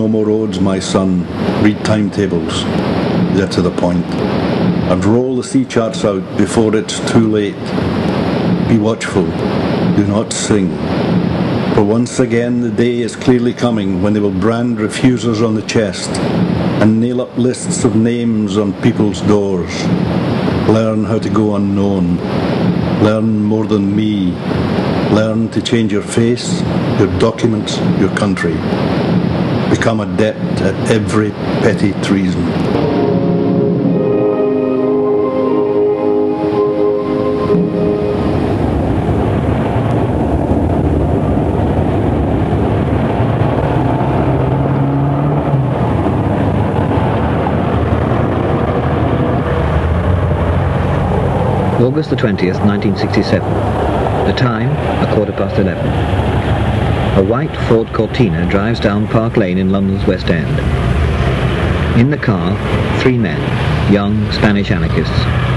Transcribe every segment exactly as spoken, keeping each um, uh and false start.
no more roads, my son. Read timetables. Get to the point. And roll the sea charts out before it's too late. Be watchful. Do not sing. For once again the day is clearly coming when they will brand refusers on the chest and nail up lists of names on people's doors. Learn how to go unknown. Learn more than me. Learn to change your face, your documents, your country. Become adept at every petty treason. August the twentieth, nineteen sixty-seven. The time, a quarter past eleven. A white Ford Cortina drives down Park Lane in London's West End. In the car, three men, young Spanish anarchists.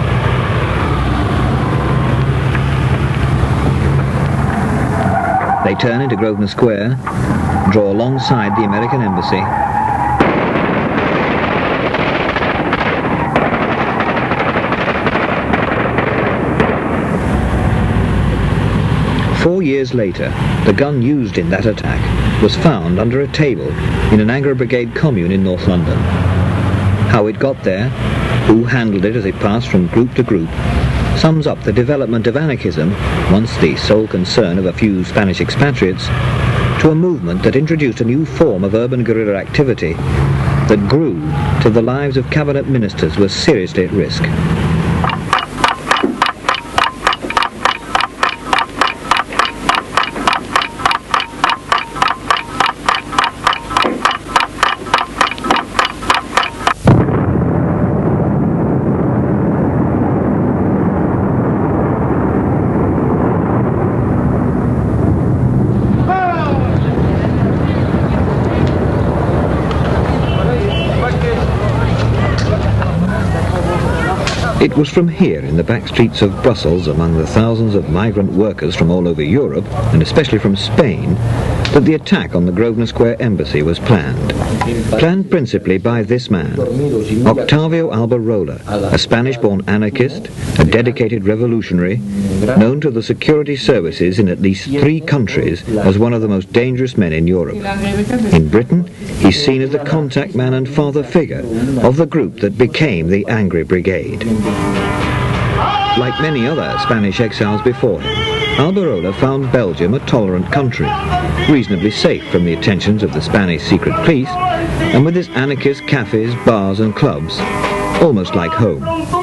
They turn into Grosvenor Square, draw alongside the American embassy, Four years later, the gun used in that attack was found under a table in an Angry Brigade commune in North London. How it got there, who handled it as it passed from group to group, sums up the development of anarchism, once the sole concern of a few Spanish expatriates, to a movement that introduced a new form of urban guerrilla activity that grew till the lives of cabinet ministers were seriously at risk. It was from here, in the back streets of Brussels, among the thousands of migrant workers from all over Europe, and especially from Spain, that the attack on the Grosvenor Square embassy was planned. Planned principally by this man, Octavio Alberola, a Spanish-born anarchist, a dedicated revolutionary, known to the security services in at least three countries as one of the most dangerous men in Europe. In Britain, he's seen as the contact man and father figure of the group that became the Angry Brigade. Like many other Spanish exiles before him, Alberola found Belgium a tolerant country, reasonably safe from the attentions of the Spanish secret police, and with its anarchist cafes, bars and clubs, almost like home.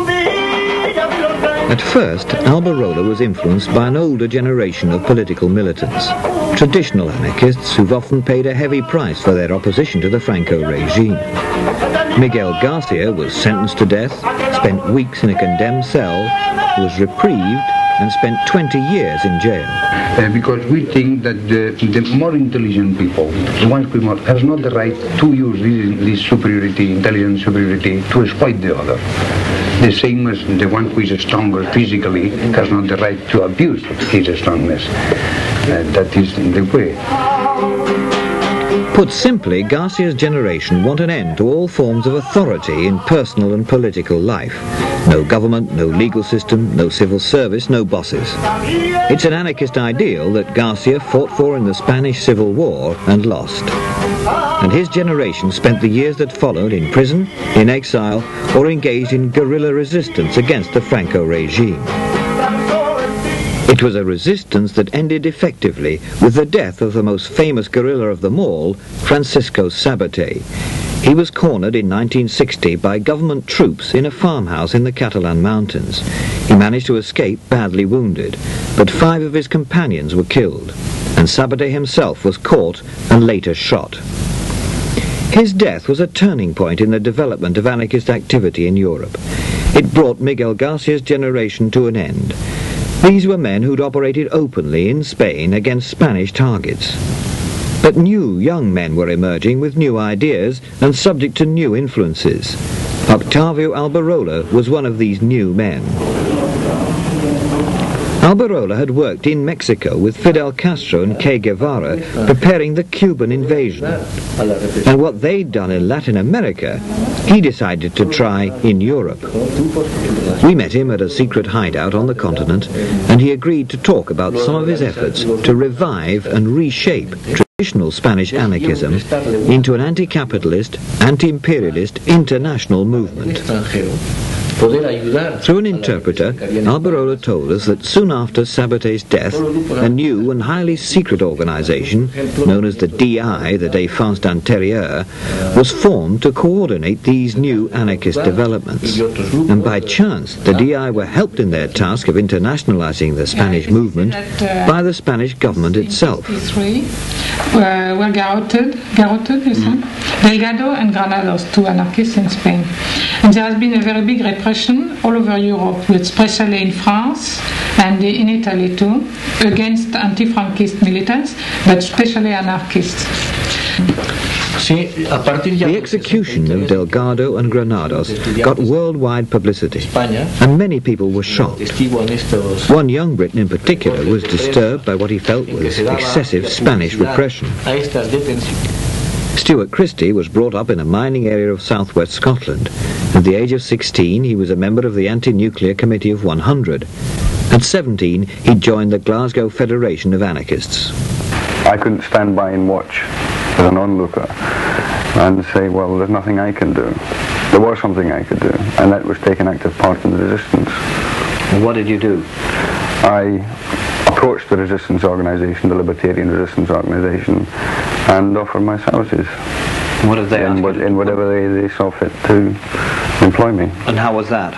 At first, Alberola was influenced by an older generation of political militants, traditional anarchists who've often paid a heavy price for their opposition to the Franco regime. Miguel Garcia was sentenced to death, spent weeks in a condemned cell, was reprieved, and spent twenty years in jail. Uh, because we think that the, the more intelligent people, the ones who more, has not the right to use this, this superiority, intelligence superiority, to exploit the other. The same as the one who is stronger physically has not the right to abuse his strongness. Uh, that is the way. Put simply, Garcia's generation want an end to all forms of authority in personal and political life. No government, no legal system, no civil service, no bosses. It's an anarchist ideal that Garcia fought for in the Spanish Civil War and lost. And his generation spent the years that followed in prison, in exile, or engaged in guerrilla resistance against the Franco regime. It was a resistance that ended effectively with the death of the most famous guerrilla of them all, Francisco Sabaté. He was cornered in nineteen sixty by government troops in a farmhouse in the Catalan mountains. He managed to escape badly wounded, but five of his companions were killed, and Sabaté himself was caught and later shot. His death was a turning point in the development of anarchist activity in Europe. It brought Miguel Garcia's generation to an end. These were men who'd operated openly in Spain against Spanish targets. But new, young men were emerging with new ideas and subject to new influences. Octavio Alberola was one of these new men. Alberola Alberola had worked in Mexico with Fidel Castro and Che Guevara preparing the Cuban invasion. And what they'd done in Latin America, he decided to try in Europe. We met him at a secret hideout on the continent, and he agreed to talk about some of his efforts to revive and reshape traditional Spanish anarchism into an anti-capitalist, anti-imperialist international movement. Through an interpreter, Alberola told us that soon after Sabaté's death, a new and highly secret organization, known as the D I, the Défense d'Intérieur, was formed to coordinate these new anarchist developments. And by chance, the D I were helped in their task of internationalizing the Spanish movement by the Spanish government itself. Uh, were garroted, garroted, you said? Delgado and Granados, two anarchists in Spain. And there has been a very big repression all over Europe, especially in France and in Italy too, against anti-Franquist militants, but especially anarchists. The execution of Delgado and Granados got worldwide publicity, and many people were shocked. One young Briton in particular was disturbed by what he felt was excessive Spanish repression. Stuart Christie was brought up in a mining area of southwest Scotland. At the age of sixteen, he was a member of the Anti-Nuclear Committee of one hundred. At seventeen, he joined the Glasgow Federation of Anarchists. I couldn't stand by and watch as an onlooker and say, well, there's nothing I can do. There was something I could do, and that was take an active part in the resistance. And what did you do? I approached the resistance organisation, the Libertarian Resistance Organisation, and offered my services. What did they in, ask what, you? in whatever they, they saw fit to employ me. And how was that?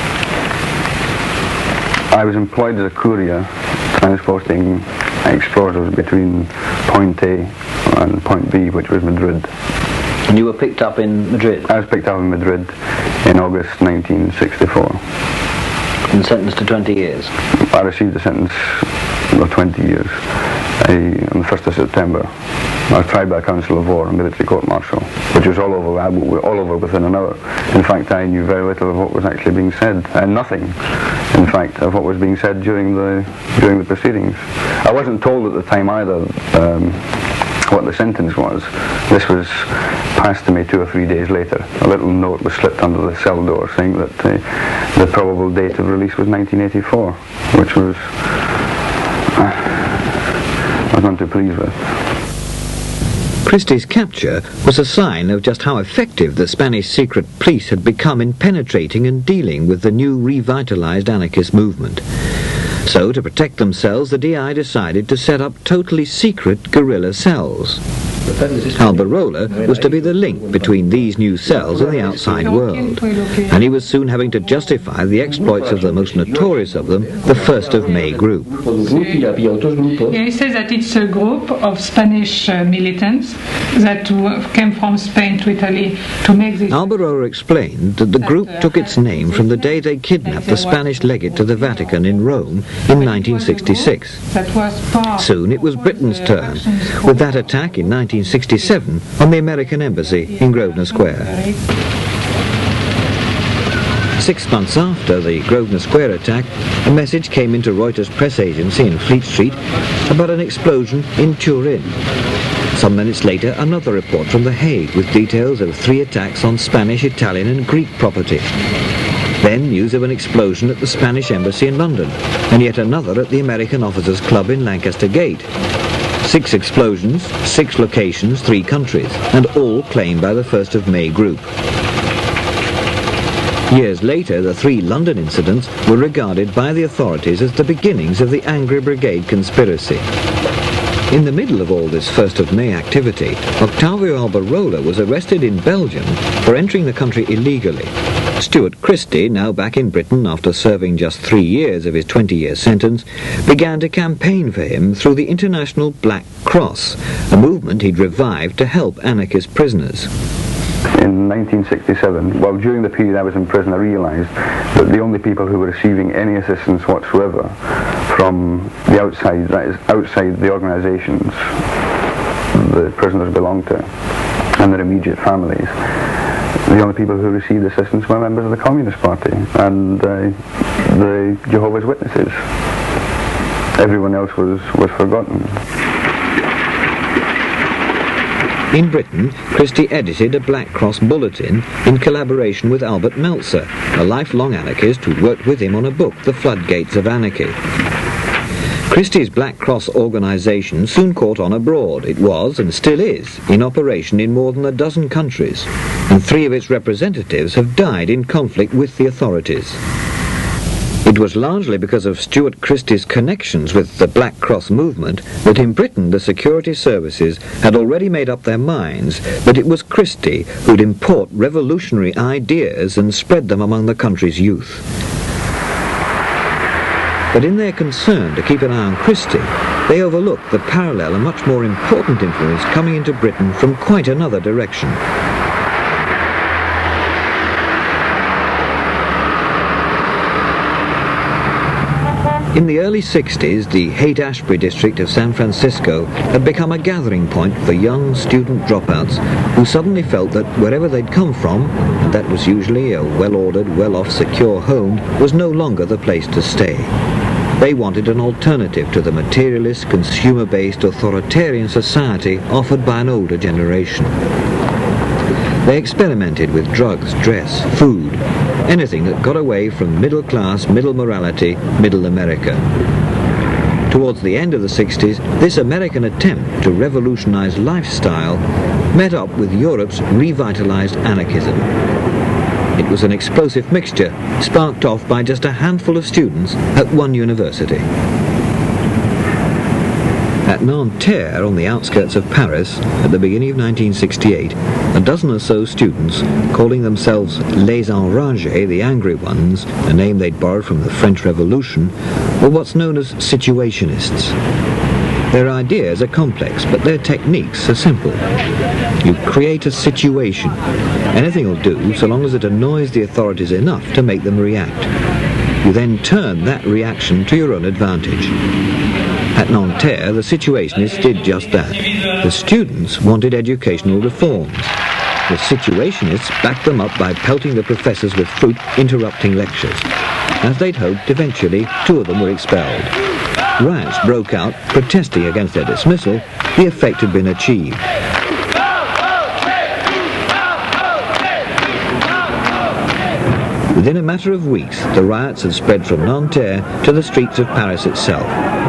I was employed as a courier, transporting explosives between point A and point B, which was Madrid. And you were picked up in Madrid? I was picked up in Madrid in August nineteen sixty-four. And sentenced to twenty years? I received a sentence of twenty years I, on the first of September. I was tried by a council of war, a military court-martial, which was all over, all over within an hour. In fact, I knew very little of what was actually being said, and nothing, in fact, of what was being said during the during the proceedings. I wasn't told at the time either um, what the sentence was. This was passed to me two or three days later. A little note was slipped under the cell door saying that uh, the probable date of release was nineteen eighty-four, which was uh, I was none too pleased with. Christie's capture was a sign of just how effective the Spanish secret police had become in penetrating and dealing with the new revitalized anarchist movement. So, to protect themselves, the D I decided to set up totally secret guerrilla cells. Alberola was to be the link between these new cells and the outside world, and he was soon having to justify the exploits of the most notorious of them, the First of May group. Yeah, he says that it's a group of Spanish uh, militants that came from Spain to Italy to make this... Alberola explained that the group took its name from the day they kidnapped the Spanish legate to the Vatican in Rome in nineteen sixty-six. Soon it was Britain's turn, with that attack in nineteen sixty-seven on the American embassy in Grosvenor Square. Six months after the Grosvenor Square attack, a message came into Reuters press agency in Fleet Street about an explosion in Turin. Some minutes later, another report from The Hague with details of three attacks on Spanish, Italian and Greek property. Then news of an explosion at the Spanish embassy in London, and yet another at the American Officers Club in Lancaster Gate. Six explosions, six locations, three countries, and all claimed by the First of May group. Years later, the three London incidents were regarded by the authorities as the beginnings of the Angry Brigade conspiracy. In the middle of all this First of May activity, Octavio Alberola was arrested in Belgium for entering the country illegally. Stuart Christie, now back in Britain after serving just three years of his twenty-year sentence, began to campaign for him through the International Black Cross, a movement he'd revived to help anarchist prisoners. In nineteen sixty-seven, well, during the period I was in prison, I realised that the only people who were receiving any assistance whatsoever from the outside, that is, outside the organisations the prisoners belonged to, and their immediate families, the only people who received assistance were members of the Communist Party and uh, the Jehovah's Witnesses. everyone else was, was forgotten. In Britain, Christie edited a Black Cross bulletin in collaboration with Albert Meltzer, a lifelong anarchist who worked with him on a book, The Floodgates of Anarchy. Christie's Black Cross organisation soon caught on abroad. It was, and still is, in operation in more than a dozen countries, and three of its representatives have died in conflict with the authorities. It was largely because of Stuart Christie's connections with the Black Cross movement that in Britain the security services had already made up their minds that it was Christie who'd import revolutionary ideas and spread them among the country's youth. But in their concern to keep an eye on Christie, they overlooked the parallel and much more important influence coming into Britain from quite another direction. In the early sixties, the Haight-Ashbury district of San Francisco had become a gathering point for young student dropouts who suddenly felt that wherever they'd come from, and that was usually a well-ordered, well-off, secure home, was no longer the place to stay. They wanted an alternative to the materialist, consumer-based, authoritarian society offered by an older generation. They experimented with drugs, dress, food, anything that got away from middle-class, middle morality, middle America. Towards the end of the sixties, this American attempt to revolutionize lifestyle met up with Europe's revitalized anarchism. It was an explosive mixture, sparked off by just a handful of students at one university. At Nanterre, on the outskirts of Paris, at the beginning of nineteen sixty-eight, a dozen or so students, calling themselves Les Enragés, the Angry Ones, a name they'd borrowed from the French Revolution, were what's known as situationists. Their ideas are complex, but their techniques are simple. You create a situation. Anything will do, so long as it annoys the authorities enough to make them react. You then turn that reaction to your own advantage. At Nanterre, the situationists did just that. The students wanted educational reforms. The situationists backed them up by pelting the professors with fruit, interrupting lectures. As they'd hoped, eventually, two of them were expelled. Riots broke out, protesting against their dismissal. The effect had been achieved. Within a matter of weeks, the riots had spread from Nanterre to the streets of Paris itself.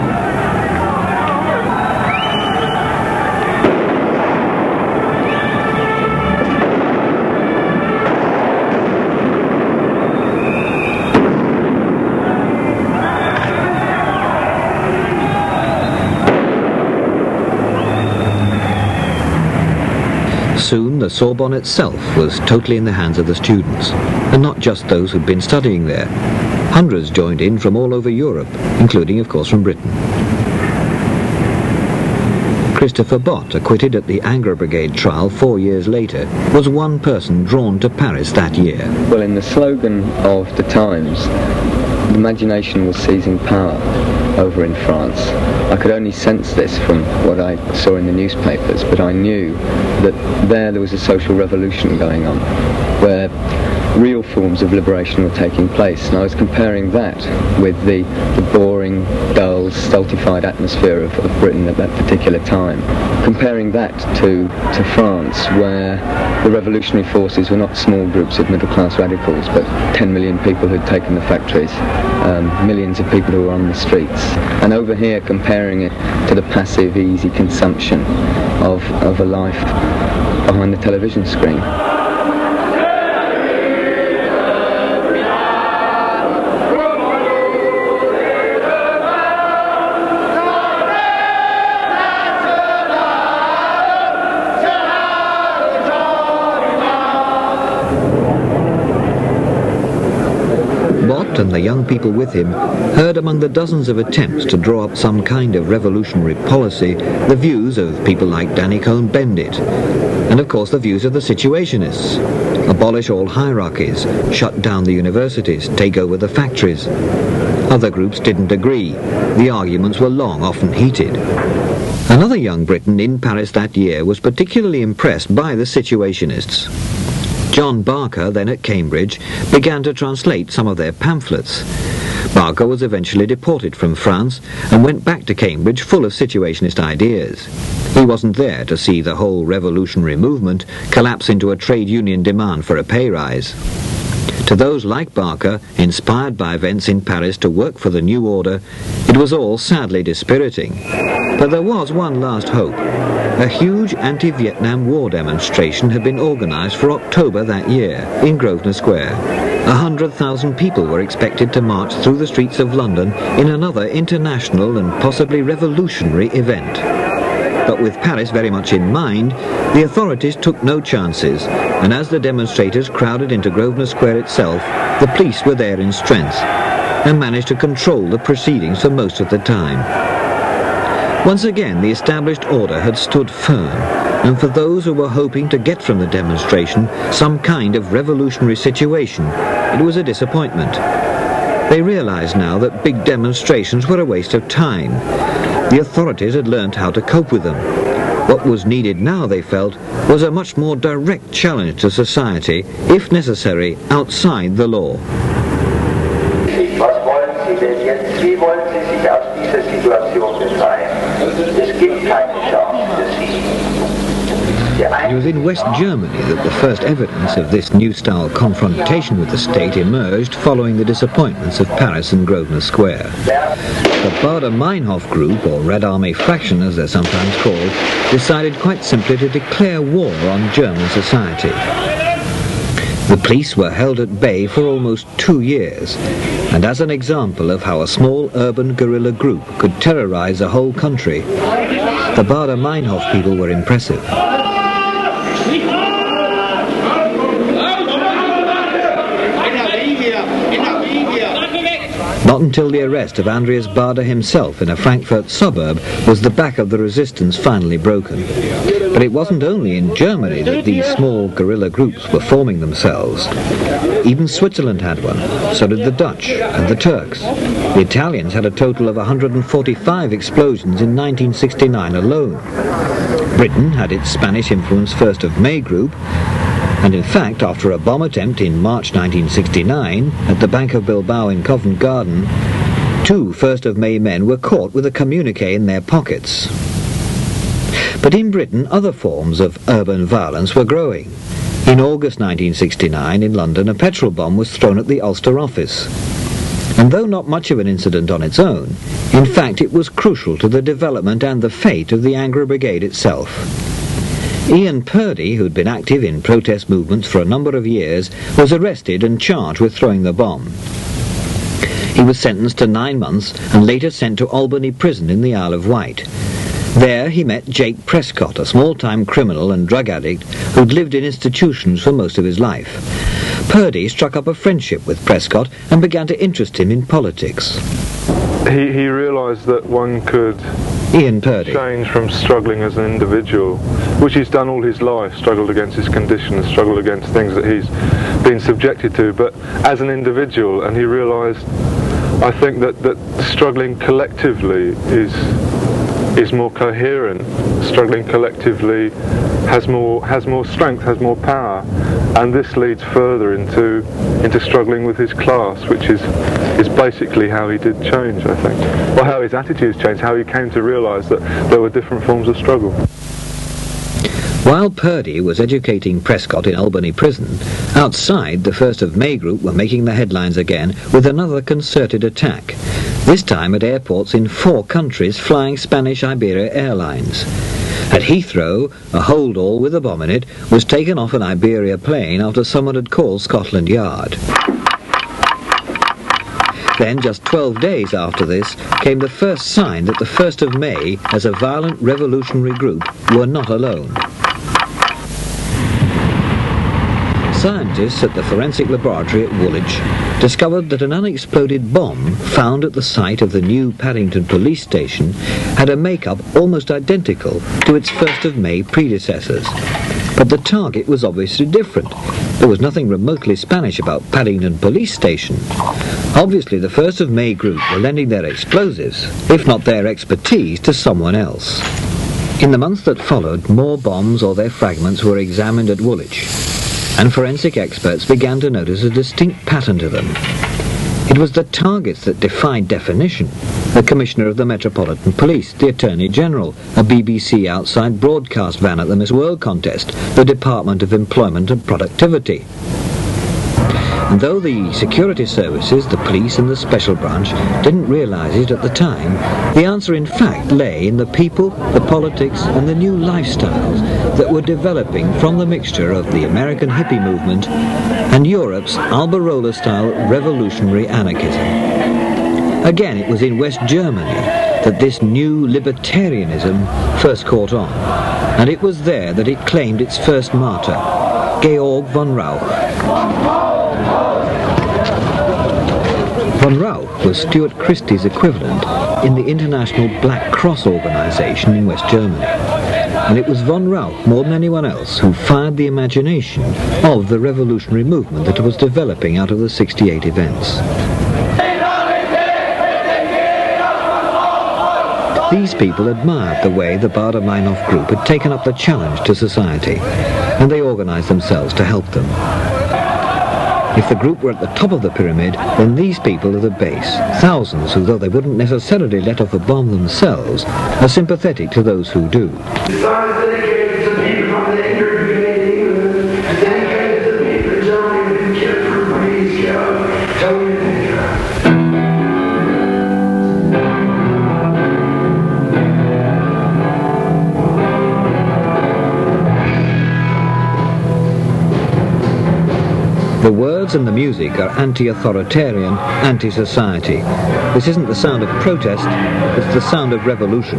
Soon, the Sorbonne itself was totally in the hands of the students, and not just those who'd been studying there. Hundreds joined in from all over Europe, including, of course, from Britain. Christopher Bott, acquitted at the Angry Brigade trial four years later, was one person drawn to Paris that year. Well, in the slogan of the times, imagination was seizing power over in France. I could only sense this from what I saw in the newspapers, but I knew that there there was a social revolution going on, where real forms of liberation were taking place, and I was comparing that with the, the boring, dull, stultified atmosphere of, of Britain at that particular time. Comparing that to, to France, where the revolutionary forces were not small groups of middle-class radicals, but ten million people who'd taken the factories, um, millions of people who were on the streets. And over here, comparing it to the passive, easy consumption of, of a life behind the television screen. And the young people with him heard among the dozens of attempts to draw up some kind of revolutionary policy the views of people like Danny Cohn-Bendit, and of course the views of the situationists. Abolish all hierarchies, shut down the universities, take over the factories. Other groups didn't agree. The arguments were long, often heated. Another young Briton in Paris that year was particularly impressed by the situationists. John Barker, then at Cambridge, began to translate some of their pamphlets. Barker was eventually deported from France and went back to Cambridge full of situationist ideas. He wasn't there to see the whole revolutionary movement collapse into a trade union demand for a pay rise. To those like Barker, inspired by events in Paris to work for the new order, it was all sadly dispiriting. But there was one last hope. A huge anti-Vietnam War demonstration had been organised for October that year in Grosvenor Square. A hundred thousand people were expected to march through the streets of London in another international and possibly revolutionary event. But with Paris very much in mind, the authorities took no chances, and as the demonstrators crowded into Grosvenor Square itself, the police were there in strength and managed to control the proceedings for most of the time. Once again, the established order had stood firm, and for those who were hoping to get from the demonstration some kind of revolutionary situation, it was a disappointment. They realized now that big demonstrations were a waste of time. The authorities had learned how to cope with them. What was needed now, they felt, was a much more direct challenge to society, if necessary, outside the law. Was wollen Sie denn jetzt? Wie wollen Sie sich aus dieser Situation befreien? Es gibt keine Chance für Sie. It was in West Germany that the first evidence of this new-style confrontation with the state emerged following the disappointments of Paris and Grosvenor Square. The Baader-Meinhof group, or Red Army faction as they're sometimes called, decided quite simply to declare war on German society. The police were held at bay for almost two years, and as an example of how a small urban guerrilla group could terrorize a whole country, the Baader-Meinhof people were impressive. Not until the arrest of Andreas Baader himself in a Frankfurt suburb was the back of the resistance finally broken. But it wasn't only in Germany that these small guerrilla groups were forming themselves. Even Switzerland had one, so did the Dutch and the Turks. The Italians had a total of one hundred forty-five explosions in nineteen sixty-nine alone. Britain had its Spanish-influenced First of May group, and in fact, after a bomb attempt in March nineteen sixty-nine at the Bank of Bilbao in Covent Garden, two First of May men were caught with a communiqué in their pockets. But in Britain, other forms of urban violence were growing. In August nineteen sixty-nine, in London, a petrol bomb was thrown at the Ulster office. And though not much of an incident on its own, in fact it was crucial to the development and the fate of the Angry Brigade itself. Ian Purdy, who'd been active in protest movements for a number of years, was arrested and charged with throwing the bomb. He was sentenced to nine months and later sent to Albany Prison in the Isle of Wight. There he met Jake Prescott, a small-time criminal and drug addict who'd lived in institutions for most of his life. Purdy struck up a friendship with Prescott and began to interest him in politics. He, he realised that one could Ian Purdy. change from struggling as an individual, which he's done all his life, struggled against his conditions, struggled against things that he's been subjected to, but as an individual, and he realised, I think, that, that struggling collectively is is more coherent, struggling collectively has more has more strength, has more power, and this leads further into into struggling with his class, which is is basically how he did change, I think, or how his attitudes changed, how he came to realise that there were different forms of struggle. While Purdy was educating Prescott in Albany Prison, outside the First of May group were making the headlines again with another concerted attack, this time at airports in four countries flying Spanish Iberia Airlines. At Heathrow, a hold-all with a bomb in it was taken off an Iberia plane after someone had called Scotland Yard. Then, just twelve days after this, came the first sign that the First of May, as a violent revolutionary group, were not alone. Scientists at the forensic laboratory at Woolwich discovered that an unexploded bomb found at the site of the new Paddington police station had a makeup almost identical to its First of May predecessors. But the target was obviously different. There was nothing remotely Spanish about Paddington police station. Obviously the First of May group were lending their explosives, if not their expertise, to someone else. In the months that followed, more bombs or their fragments were examined at Woolwich, and forensic experts began to notice a distinct pattern to them. It was the targets that defied definition. The Commissioner of the Metropolitan Police, the Attorney General, a B B C outside broadcast van at the Miss World contest, the Department of Employment and Productivity. And though the security services, the police and the special branch didn't realise it at the time, the answer in fact lay in the people, the politics and the new lifestyles that were developing from the mixture of the American hippie movement and Europe's Alberola-style revolutionary anarchism. Again, it was in West Germany that this new libertarianism first caught on, and it was there that it claimed its first martyr, Georg von Rauch. Von Rauch was Stuart Christie's equivalent in the International Black Cross organisation in West Germany. And it was von Rauch, more than anyone else, who fired the imagination of the revolutionary movement that was developing out of the sixty-eight events. These people admired the way the Baader-Meinhof group had taken up the challenge to society, and they organised themselves to help them. If the group were at the top of the pyramid, then these people are the base. Thousands who, though they wouldn't necessarily let off a bomb themselves, are sympathetic to those who do. The song is dedicated to people from the Angry Brigade, England, and dedicated to the people in Germany who've been killed for police, Tony and The words and the music are anti-authoritarian, anti-society. This isn't the sound of protest, it's the sound of revolution.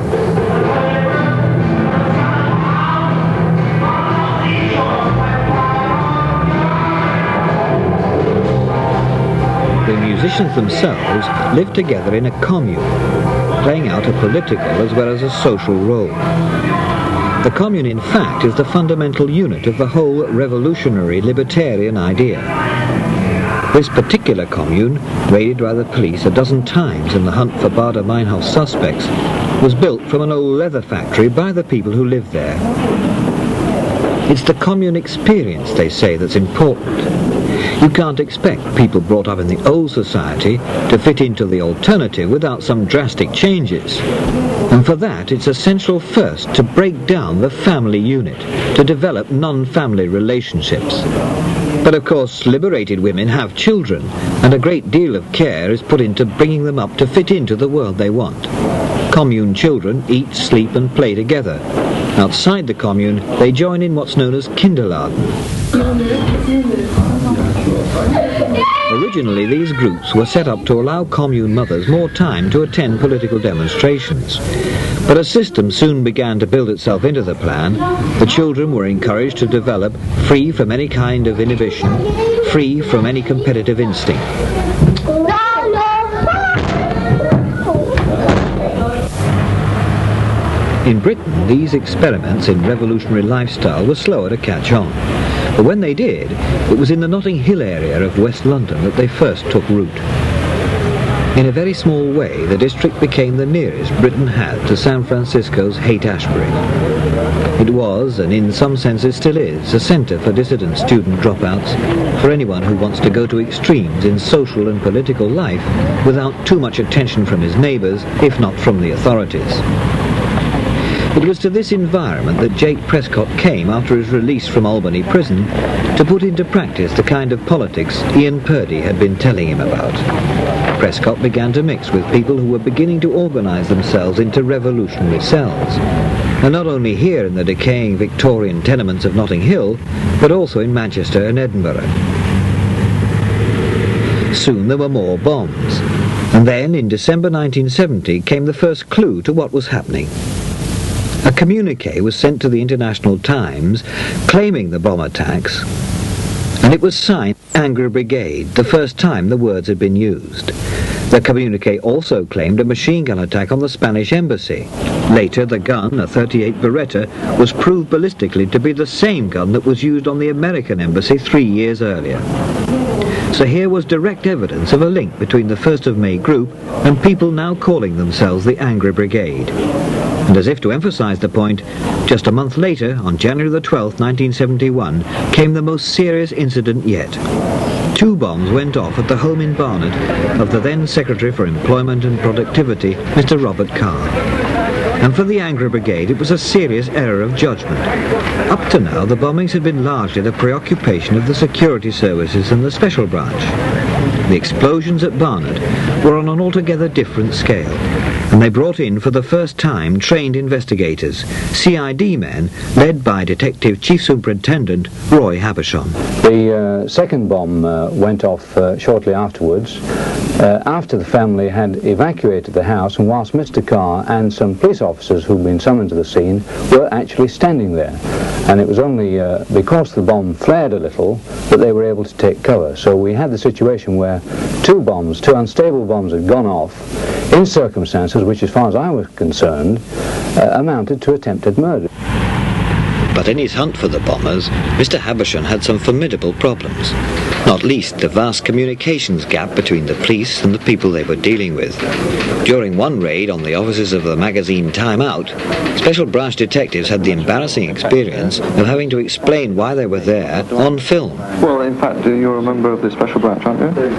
The musicians themselves live together in a commune, playing out a political as well as a social role. The commune, in fact, is the fundamental unit of the whole revolutionary libertarian idea. This particular commune, raided by the police a dozen times in the hunt for Baader-Meinhof suspects, was built from an old leather factory by the people who lived there. It's the commune experience, they say, that's important. You can't expect people brought up in the old society to fit into the alternative without some drastic changes. And for that, it's essential first to break down the family unit, to develop non-family relationships. But of course, liberated women have children, and a great deal of care is put into bringing them up to fit into the world they want. Commune children eat, sleep and play together. Outside the commune, they join in what's known as kindergarten. Originally, these groups were set up to allow commune mothers more time to attend political demonstrations. But a system soon began to build itself into the plan. The children were encouraged to develop free from any kind of inhibition, free from any competitive instinct. In Britain, these experiments in revolutionary lifestyle were slower to catch on. But when they did, it was in the Notting Hill area of West London that they first took root. In a very small way, the district became the nearest Britain had to San Francisco's Haight-Ashbury. It was, and in some senses still is, a centre for dissident student dropouts, for anyone who wants to go to extremes in social and political life without too much attention from his neighbours, if not from the authorities. It was to this environment that Jake Prescott came after his release from Albany prison to put into practice the kind of politics Ian Purdy had been telling him about. Prescott began to mix with people who were beginning to organise themselves into revolutionary cells, and not only here in the decaying Victorian tenements of Notting Hill, but also in Manchester and Edinburgh. Soon there were more bombs, and then in December nineteen seventy came the first clue to what was happening. A communiqué was sent to the International Times claiming the bomb attacks, and it was signed Angry Brigade, the first time the words had been used. The communiqué also claimed a machine gun attack on the Spanish embassy. Later, the gun, a thirty-eight Beretta, was proved ballistically to be the same gun that was used on the American embassy three years earlier. So here was direct evidence of a link between the first of May group and people now calling themselves the Angry Brigade. And as if to emphasise the point, just a month later, on January the twelfth, nineteen seventy-one, came the most serious incident yet. two bombs went off at the home in Barnet of the then Secretary for Employment and Productivity, Mister Robert Carr. And for the Angry Brigade, it was a serious error of judgment. Up to now, the bombings had been largely the preoccupation of the security services and the special branch. The explosions at Barnet were on an altogether different scale, and they brought in for the first time trained investigators, C I D men led by Detective Chief Superintendent Roy Havisham. The uh, second bomb uh, went off uh, shortly afterwards, uh, after the family had evacuated the house, and whilst Mister Carr and some police officers who'd been summoned to the scene were actually standing there. And it was only uh, because the bomb flared a little that they were able to take cover. So we had the situation where two bombs, two unstable bombs had gone off in circumstances which, as far as I was concerned, uh, amounted to attempted murder. But in his hunt for the bombers, Mister Havisham had some formidable problems, not least the vast communications gap between the police and the people they were dealing with. During one raid on the offices of the magazine Time Out, special branch detectives had the embarrassing experience of having to explain why they were there on film. Well, in fact, you're a member of the special branch, aren't you?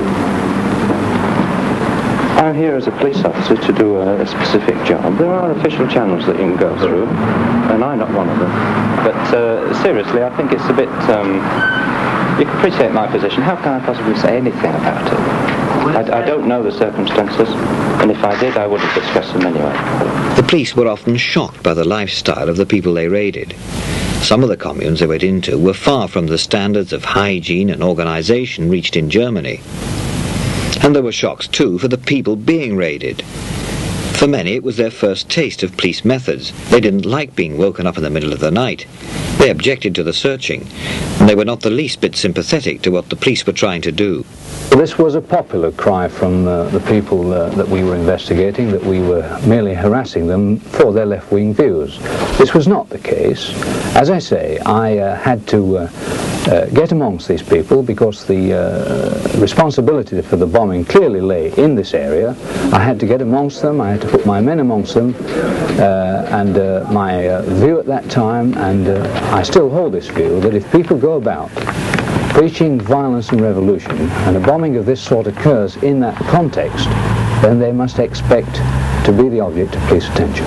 I'm here as a police officer to do a, a specific job. There are official channels that you can go through, and I'm not one of them. But uh, seriously, I think it's a bit... Um, you can appreciate my position. How can I possibly say anything about it? I, I don't know the circumstances, and if I did, I wouldn't discuss them anyway. The police were often shocked by the lifestyle of the people they raided. Some of the communes they went into were far from the standards of hygiene and organisation reached in Germany. And there were shocks too for the people being raided. For many it was their first taste of police methods. They didn't like being woken up in the middle of the night. They objected to the searching, and they were not the least bit sympathetic to what the police were trying to do. This was a popular cry from uh, the people uh, that we were investigating, that we were merely harassing them for their left-wing views. This was not the case. As I say, I uh, had to uh, uh, get amongst these people because the uh, responsibility for the bombing clearly lay in this area. I had to get amongst them, I had to put my men amongst them, uh, and uh, my uh, view at that time, and uh, I still hold this view, that if people go about preaching violence and revolution, and a bombing of this sort occurs in that context, then they must expect to be the object of police attention.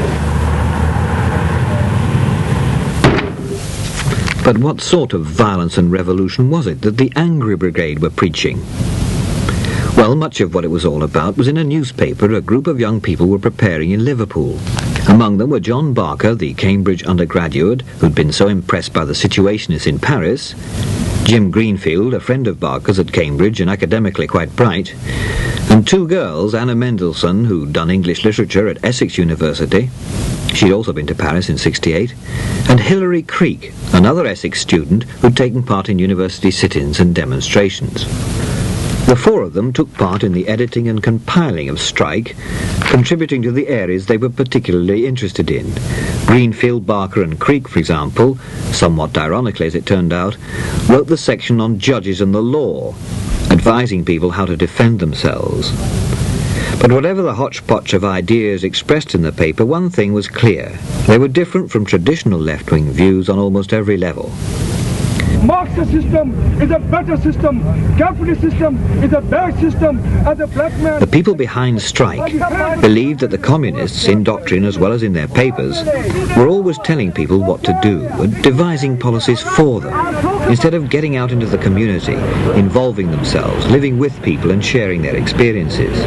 But what sort of violence and revolution was it that the Angry Brigade were preaching? Well, much of what it was all about was in a newspaper a group of young people were preparing in Liverpool. Among them were John Barker, the Cambridge undergraduate who'd been so impressed by the Situationists in Paris, Jim Greenfield, a friend of Barker's at Cambridge and academically quite bright, and two girls, Anna Mendelssohn, who'd done English literature at Essex University, she'd also been to Paris in sixty-eight, and Hilary Creek, another Essex student who'd taken part in university sit-ins and demonstrations. The four of them took part in the editing and compiling of Strike, contributing to the areas they were particularly interested in. Greenfield, Barker and Creek, for example, somewhat ironically as it turned out, wrote the section on judges and the law, advising people how to defend themselves. But whatever the hodgepodge of ideas expressed in the paper, one thing was clear. They were different from traditional left-wing views on almost every level. Marxist system is a better system. Capitalist system is a bad system. As a black man... The people behind Strike believed that the communists, in doctrine as well as in their papers, were always telling people what to do and devising policies for them, instead of getting out into the community, involving themselves, living with people and sharing their experiences.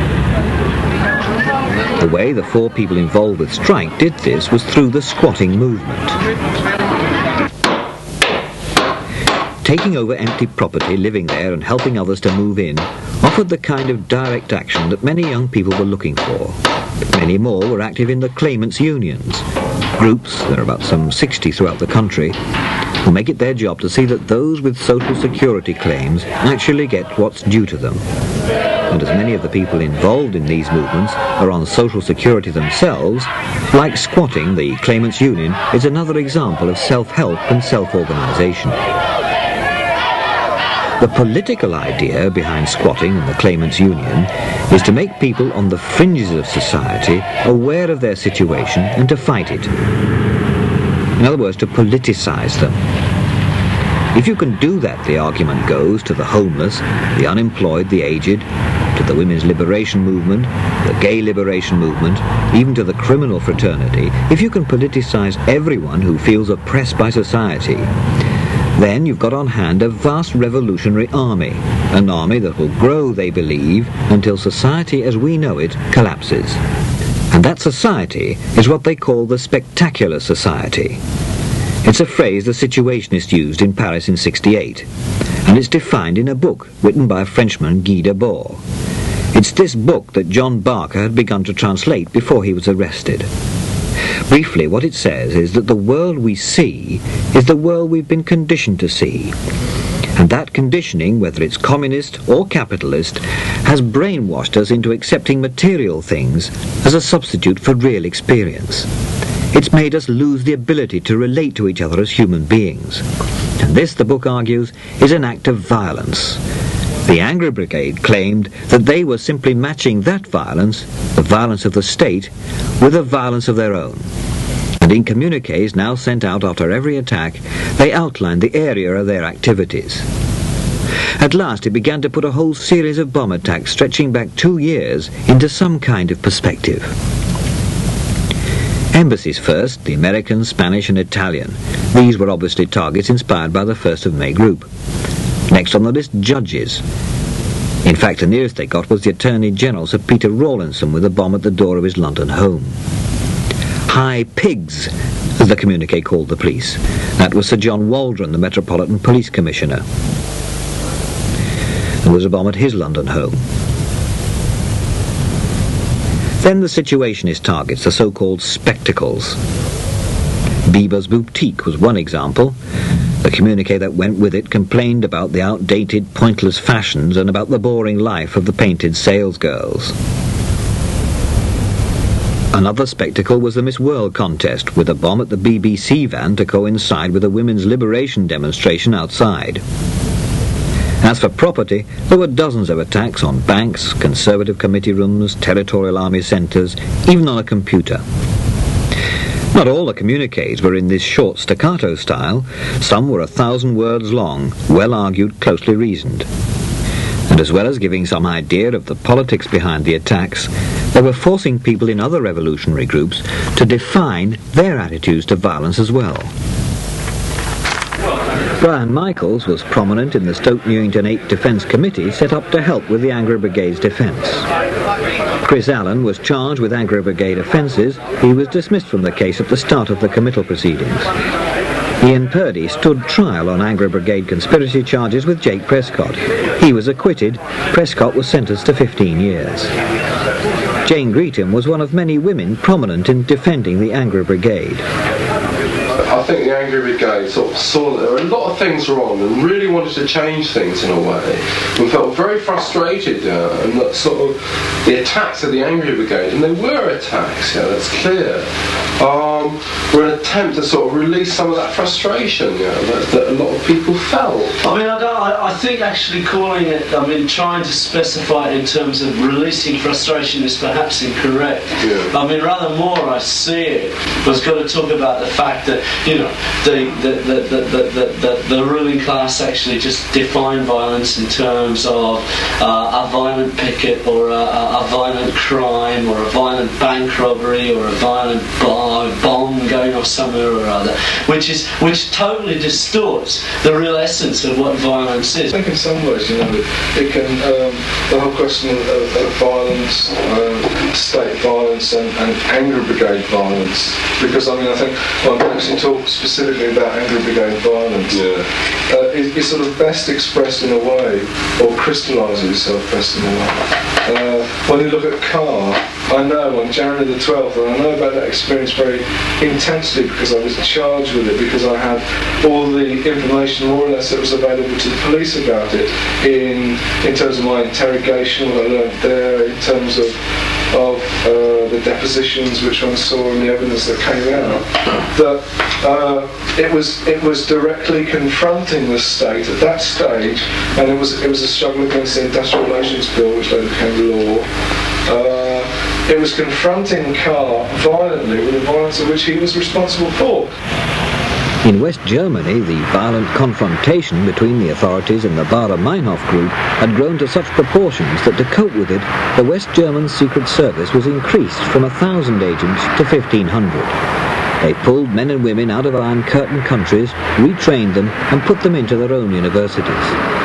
The way the four people involved with Strike did this was through the squatting movement. Taking over empty property, living there and helping others to move in offered the kind of direct action that many young people were looking for. Many more were active in the claimants' unions, groups, there are about some sixty throughout the country, who make it their job to see that those with social security claims actually get what's due to them. And as many of the people involved in these movements are on social security themselves, like squatting, the claimants' union is another example of self-help and self-organisation. The political idea behind squatting and the claimants' union is to make people on the fringes of society aware of their situation and to fight it. In other words, to politicise them. If you can do that, the argument goes, to the homeless, the unemployed, the aged, to the women's liberation movement, the gay liberation movement, even to the criminal fraternity, if you can politicize everyone who feels oppressed by society, then you've got on hand a vast revolutionary army, an army that will grow, they believe, until society as we know it collapses. And that society is what they call the spectacular society. It's a phrase the Situationists used in Paris in sixty-eight, and it's defined in a book written by a Frenchman, Guy Debord. It's this book that John Barker had begun to translate before he was arrested. Briefly, what it says is that the world we see is the world we've been conditioned to see. And that conditioning, whether it's communist or capitalist, has brainwashed us into accepting material things as a substitute for real experience. It's made us lose the ability to relate to each other as human beings. And this, the book argues, is an act of violence. The Angry Brigade claimed that they were simply matching that violence, the violence of the state, with a violence of their own. And in communiqués now sent out after every attack, they outlined the area of their activities. At last it began to put a whole series of bomb attacks stretching back two years into some kind of perspective. Embassies first, the American, Spanish and Italian. These were obviously targets inspired by the First of May group. Next on the list, judges. In fact, the nearest they got was the Attorney General, Sir Peter Rawlinson, with a bomb at the door of his London home. High pigs, as the communiqué called the police. That was Sir John Waldron, the Metropolitan Police Commissioner. There was a bomb at his London home. Then the Situationist targets, the so-called spectacles. Biber's Boutique was one example. The communiqué that went with it complained about the outdated, pointless fashions and about the boring life of the painted salesgirls. Another spectacle was the Miss World contest, with a bomb at the B B C van to coincide with a women's liberation demonstration outside. As for property, there were dozens of attacks on banks, Conservative committee rooms, territorial army centres, even on a computer. Not all the communiqués were in this short staccato style. Some were a thousand words long, well argued, closely reasoned. And as well as giving some idea of the politics behind the attacks, they were forcing people in other revolutionary groups to define their attitudes to violence as well. Brian Michaels was prominent in the Stoke Newington eight Defence Committee set up to help with the Angry Brigade's defence. Chris Allen was charged with Angry Brigade offences. He was dismissed from the case at the start of the committal proceedings. Ian Purdy stood trial on Angry Brigade conspiracy charges with Jake Prescott. He was acquitted. Prescott was sentenced to fifteen years. Jane Greetham was one of many women prominent in defending the Angry Brigade. I think the Angry Brigade sort of saw that there were a lot of things wrong and really wanted to change things in a way, and felt very frustrated uh, and that sort of the attacks of the Angry Brigade, and they were attacks, yeah, that's clear, um, were an attempt to sort of release some of that frustration, yeah, that, that a lot of people felt. I mean, I, don't, I, I think actually calling it, I mean, trying to specify it in terms of releasing frustration is perhaps incorrect. Yeah. I mean, rather more I see it was got to talk about the fact that, you know, the the, the, the, the, the, the ruling class actually just define violence in terms of uh, a violent picket or a, a, a violent crime or a violent bank robbery or a violent bar, bomb going off somewhere or other, which is which totally distorts the real essence of what violence is. I think in some ways, you know, it can, um, the whole question of, of, of violence, um, state violence and, and Angry Brigade violence, because I mean I think one can actually talk specifically about Angry Brigade violence, yeah. uh, is, is sort of best expressed in a way, or crystallises itself best in a way. Uh, when you look at Car, I know on January the twelfth, and I know about that experience very intensely because I was charged with it, because I had all the information more or less that was available to the police about it, in in terms of my interrogation, what I learned there, in terms of of uh, the depositions which one saw and the evidence that came out, that uh, it was it was directly confronting the state at that stage, and it was it was a struggle against the Industrial Relations Bill, which later became law. Uh, it was confronting Carr violently with the violence of which he was responsible for. In West Germany, the violent confrontation between the authorities and the Baader-Meinhof group had grown to such proportions that to cope with it, the West German Secret Service was increased from a thousand agents to fifteen hundred. They pulled men and women out of Iron Curtain countries, retrained them and put them into their own universities.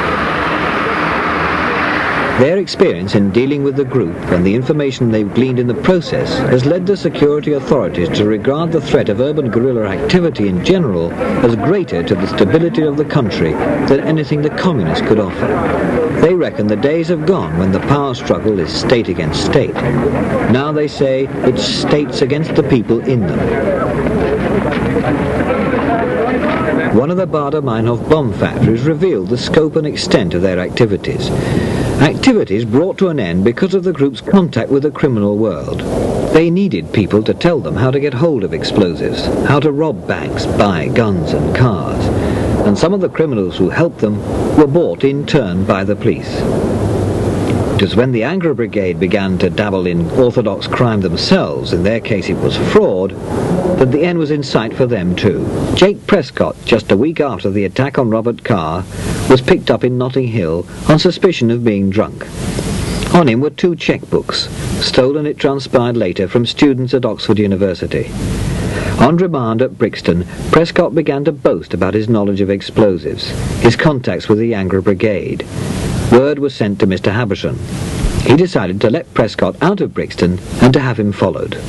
Their experience in dealing with the group and the information they've gleaned in the process has led the security authorities to regard the threat of urban guerrilla activity in general as greater to the stability of the country than anything the communists could offer. They reckon the days have gone when the power struggle is state against state. Now they say it's states against the people in them. One of the Baader-Meinhof bomb factories revealed the scope and extent of their activities. Activities brought to an end because of the group's contact with the criminal world. They needed people to tell them how to get hold of explosives, how to rob banks, buy guns and cars. And some of the criminals who helped them were bought in turn by the police. It was when the Angry Brigade began to dabble in orthodox crime themselves, in their case it was fraud, that the end was in sight for them too. Jake Prescott, just a week after the attack on Robert Carr, was picked up in Notting Hill on suspicion of being drunk. On him were two checkbooks, stolen it transpired later from students at Oxford University. On remand at Brixton, Prescott began to boast about his knowledge of explosives, his contacts with the Angry Brigade. Word was sent to Mister Habersham. He decided to let Prescott out of Brixton and to have him followed.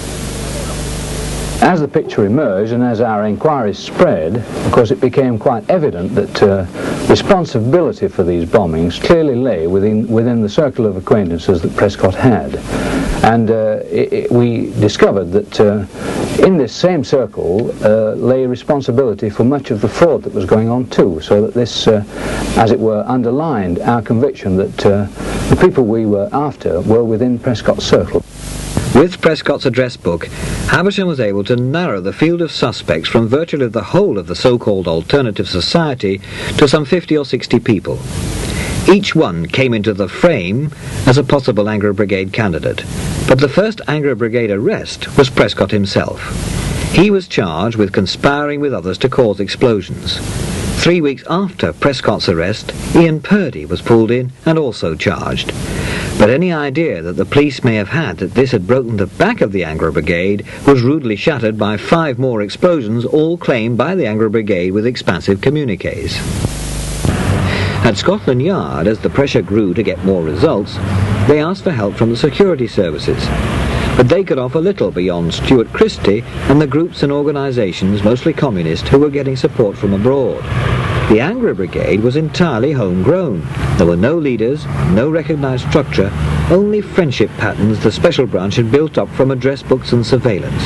As the picture emerged and as our inquiries spread, of course it became quite evident that uh, responsibility for these bombings clearly lay within, within the circle of acquaintances that Prescott had. And uh, it, it, we discovered that uh, in this same circle uh, lay responsibility for much of the fraud that was going on too, so that this, uh, as it were, underlined our conviction that uh, the people we were after were within Prescott's circle. With Prescott's address book, Habersham was able to narrow the field of suspects from virtually the whole of the so-called alternative society to some fifty or sixty people. Each one came into the frame as a possible Angry Brigade candidate, but the first Angry Brigade arrest was Prescott himself. He was charged with conspiring with others to cause explosions. Three weeks after Prescott's arrest, Ian Purdy was pulled in and also charged. But any idea that the police may have had that this had broken the back of the Angry Brigade was rudely shattered by five more explosions, all claimed by the Angry Brigade with expansive communiqués. At Scotland Yard, as the pressure grew to get more results, they asked for help from the security services. But they could offer little beyond Stuart Christie and the groups and organisations, mostly communist, who were getting support from abroad. The Angry Brigade was entirely homegrown. There were no leaders, no recognised structure, only friendship patterns the special branch had built up from address books and surveillance.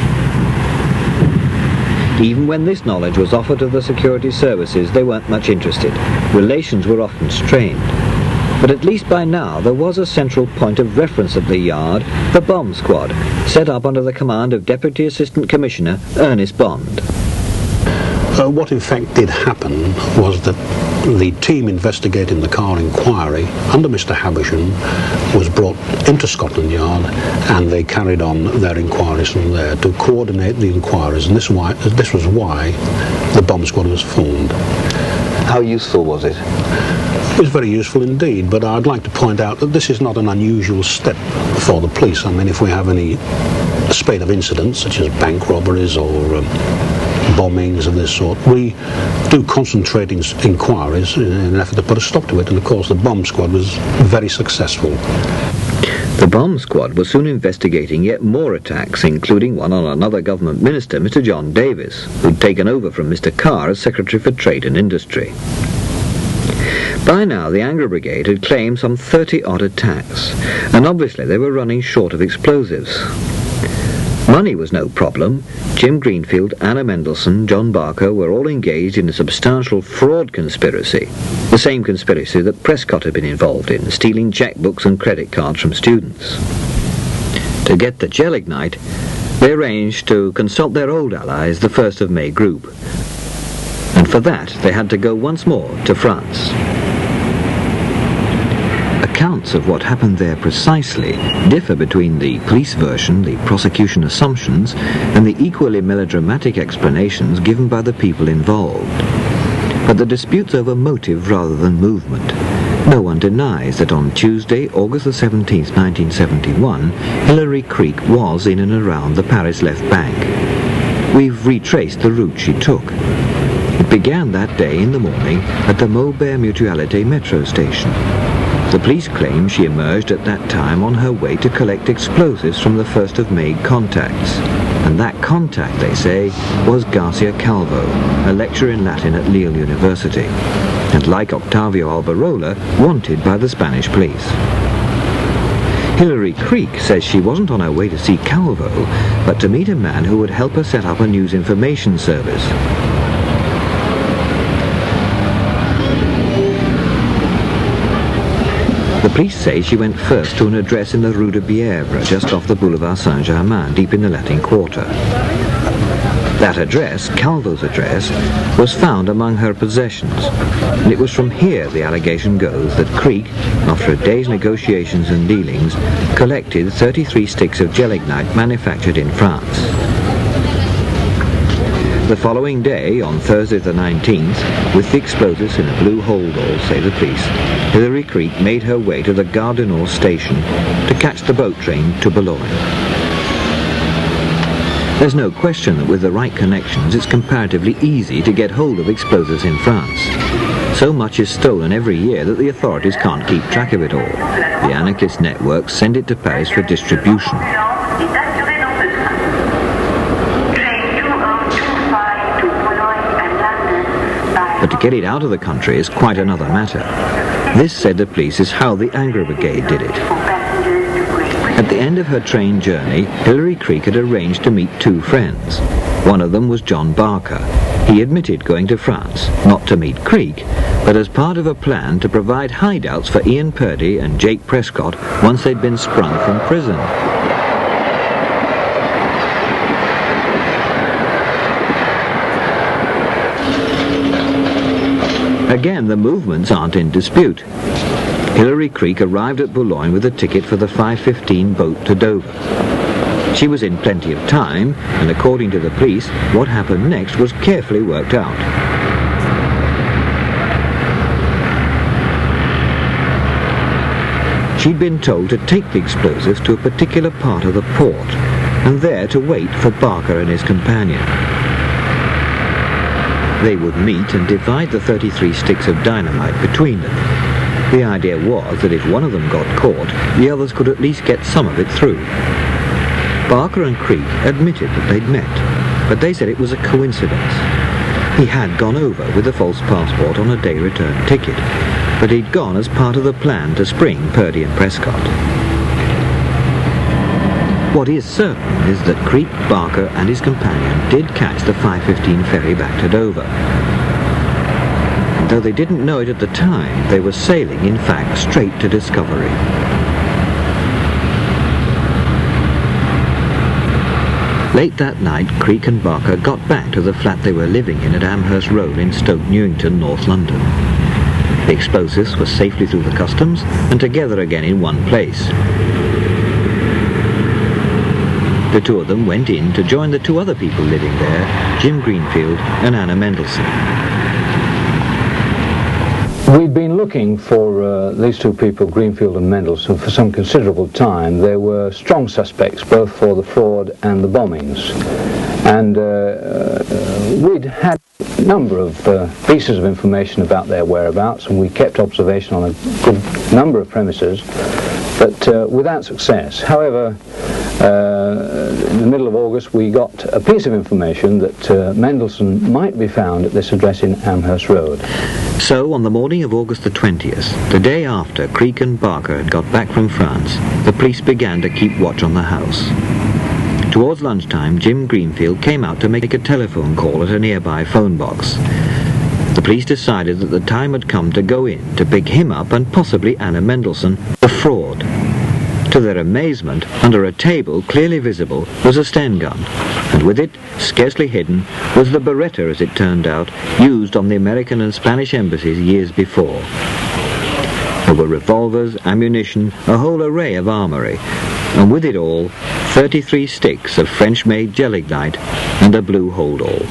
Even when this knowledge was offered to the security services, they weren't much interested. Relations were often strained. But at least by now there was a central point of reference at the Yard, the bomb squad, set up under the command of Deputy Assistant Commissioner Ernest Bond. Uh, what in fact did happen was that the team investigating the Carr inquiry under Mister Habersham was brought into Scotland Yard, and they carried on their inquiries from there to coordinate the inquiries, and this, why, this was why the bomb squad was formed. How useful was it? It was very useful indeed, but I'd like to point out that this is not an unusual step for the police. I mean, if we have any spate of incidents, such as bank robberies or um, bombings of this sort, we do concentrating inquiries in an effort to put a stop to it, and of course the bomb squad was very successful. The bomb squad was soon investigating yet more attacks, including one on another government minister, Mister John Davis, who'd taken over from Mister Carr as Secretary for Trade and Industry. By now the Angry Brigade had claimed some thirty odd attacks, and obviously they were running short of explosives. Money was no problem. Jim Greenfield, Anna Mendelsohn, John Barker were all engaged in a substantial fraud conspiracy, the same conspiracy that Prescott had been involved in, stealing checkbooks and credit cards from students. To get the gelignite, they arranged to consult their old allies, the First of May group, and for that they had to go once more to France. A accounts of what happened there precisely differ between the police version, the prosecution assumptions, and the equally melodramatic explanations given by the people involved. But the dispute's over motive rather than movement. No one denies that on Tuesday, August the seventeenth, nineteen seventy-one, Hilary Creek was in and around the Paris left bank. We've retraced the route she took. It began that day in the morning at the Maubert Mutualité metro station. The police claim she emerged at that time on her way to collect explosives from the first of May contacts. And that contact, they say, was Garcia Calvo, a lecturer in Latin at Lille University, and like Octavio Alberola, wanted by the Spanish police. Hilary Creek says she wasn't on her way to see Calvo, but to meet a man who would help her set up a news information service. The police say she went first to an address in the Rue de Bièvre, just off the Boulevard Saint-Germain, deep in the Latin Quarter. That address, Calvo's address, was found among her possessions, and it was from here, the allegation goes, that Creek, after a day's negotiations and dealings, collected thirty-three sticks of gelignite manufactured in France. The following day, on Thursday the nineteenth, with the explosives in a blue holdall, say the police, Hilary Creek made her way to the Gare du Nord station to catch the boat train to Boulogne. There's no question that with the right connections it's comparatively easy to get hold of explosives in France. So much is stolen every year that the authorities can't keep track of it all. The anarchist networks send it to Paris for distribution. But to get it out of the country is quite another matter. This, said the police, is how the Angry Brigade did it. At the end of her train journey, Hilary Creek had arranged to meet two friends. One of them was John Barker. He admitted going to France, not to meet Creek, but as part of a plan to provide hideouts for Ian Purdy and Jake Prescott once they'd been sprung from prison. Again, the movements aren't in dispute. Hilary Creek arrived at Boulogne with a ticket for the five fifteen boat to Dover. She was in plenty of time, and according to the police, what happened next was carefully worked out. She'd been told to take the explosives to a particular part of the port, and there to wait for Barker and his companion. They would meet and divide the thirty-three sticks of dynamite between them. The idea was that if one of them got caught, the others could at least get some of it through. Barker and Creek admitted that they'd met, but they said it was a coincidence. He had gone over with a false passport on a day return ticket, but he'd gone as part of the plan to spring Purdy and Prescott. What is certain is that Creek, Barker and his companion did catch the five fifteen ferry back to Dover. And though they didn't know it at the time, they were sailing, in fact, straight to discovery. Late that night, Creek and Barker got back to the flat they were living in at Amherst Road in Stoke Newington, North London. The explosives were safely through the customs and together again in one place. The two of them went in to join the two other people living there, Jim Greenfield and Anna Mendelsohn. We'd been looking for uh, these two people, Greenfield and Mendelsohn, for some considerable time. They were strong suspects both for the fraud and the bombings. And uh, uh, we'd had a number of uh, pieces of information about their whereabouts, and we kept observation on a good number of premises, but uh, without success. However, Uh, in the middle of August we got a piece of information that uh, Mendelsohn might be found at this address in Amherst Road. So on the morning of August the twentieth, the day after Creek and Barker had got back from France, the police began to keep watch on the house. Towards lunchtime, Jim Greenfield came out to make a telephone call at a nearby phone box. The police decided that the time had come to go in to pick him up and possibly Anna Mendelsohn, the fraud. To their amazement, under a table clearly visible was a Sten gun, and with it, scarcely hidden, was the Beretta, as it turned out, used on the American and Spanish embassies years before. A There were revolvers, ammunition, a whole array of armoury, and with it all, thirty-three sticks of French-made gelignite and a blue hold-all.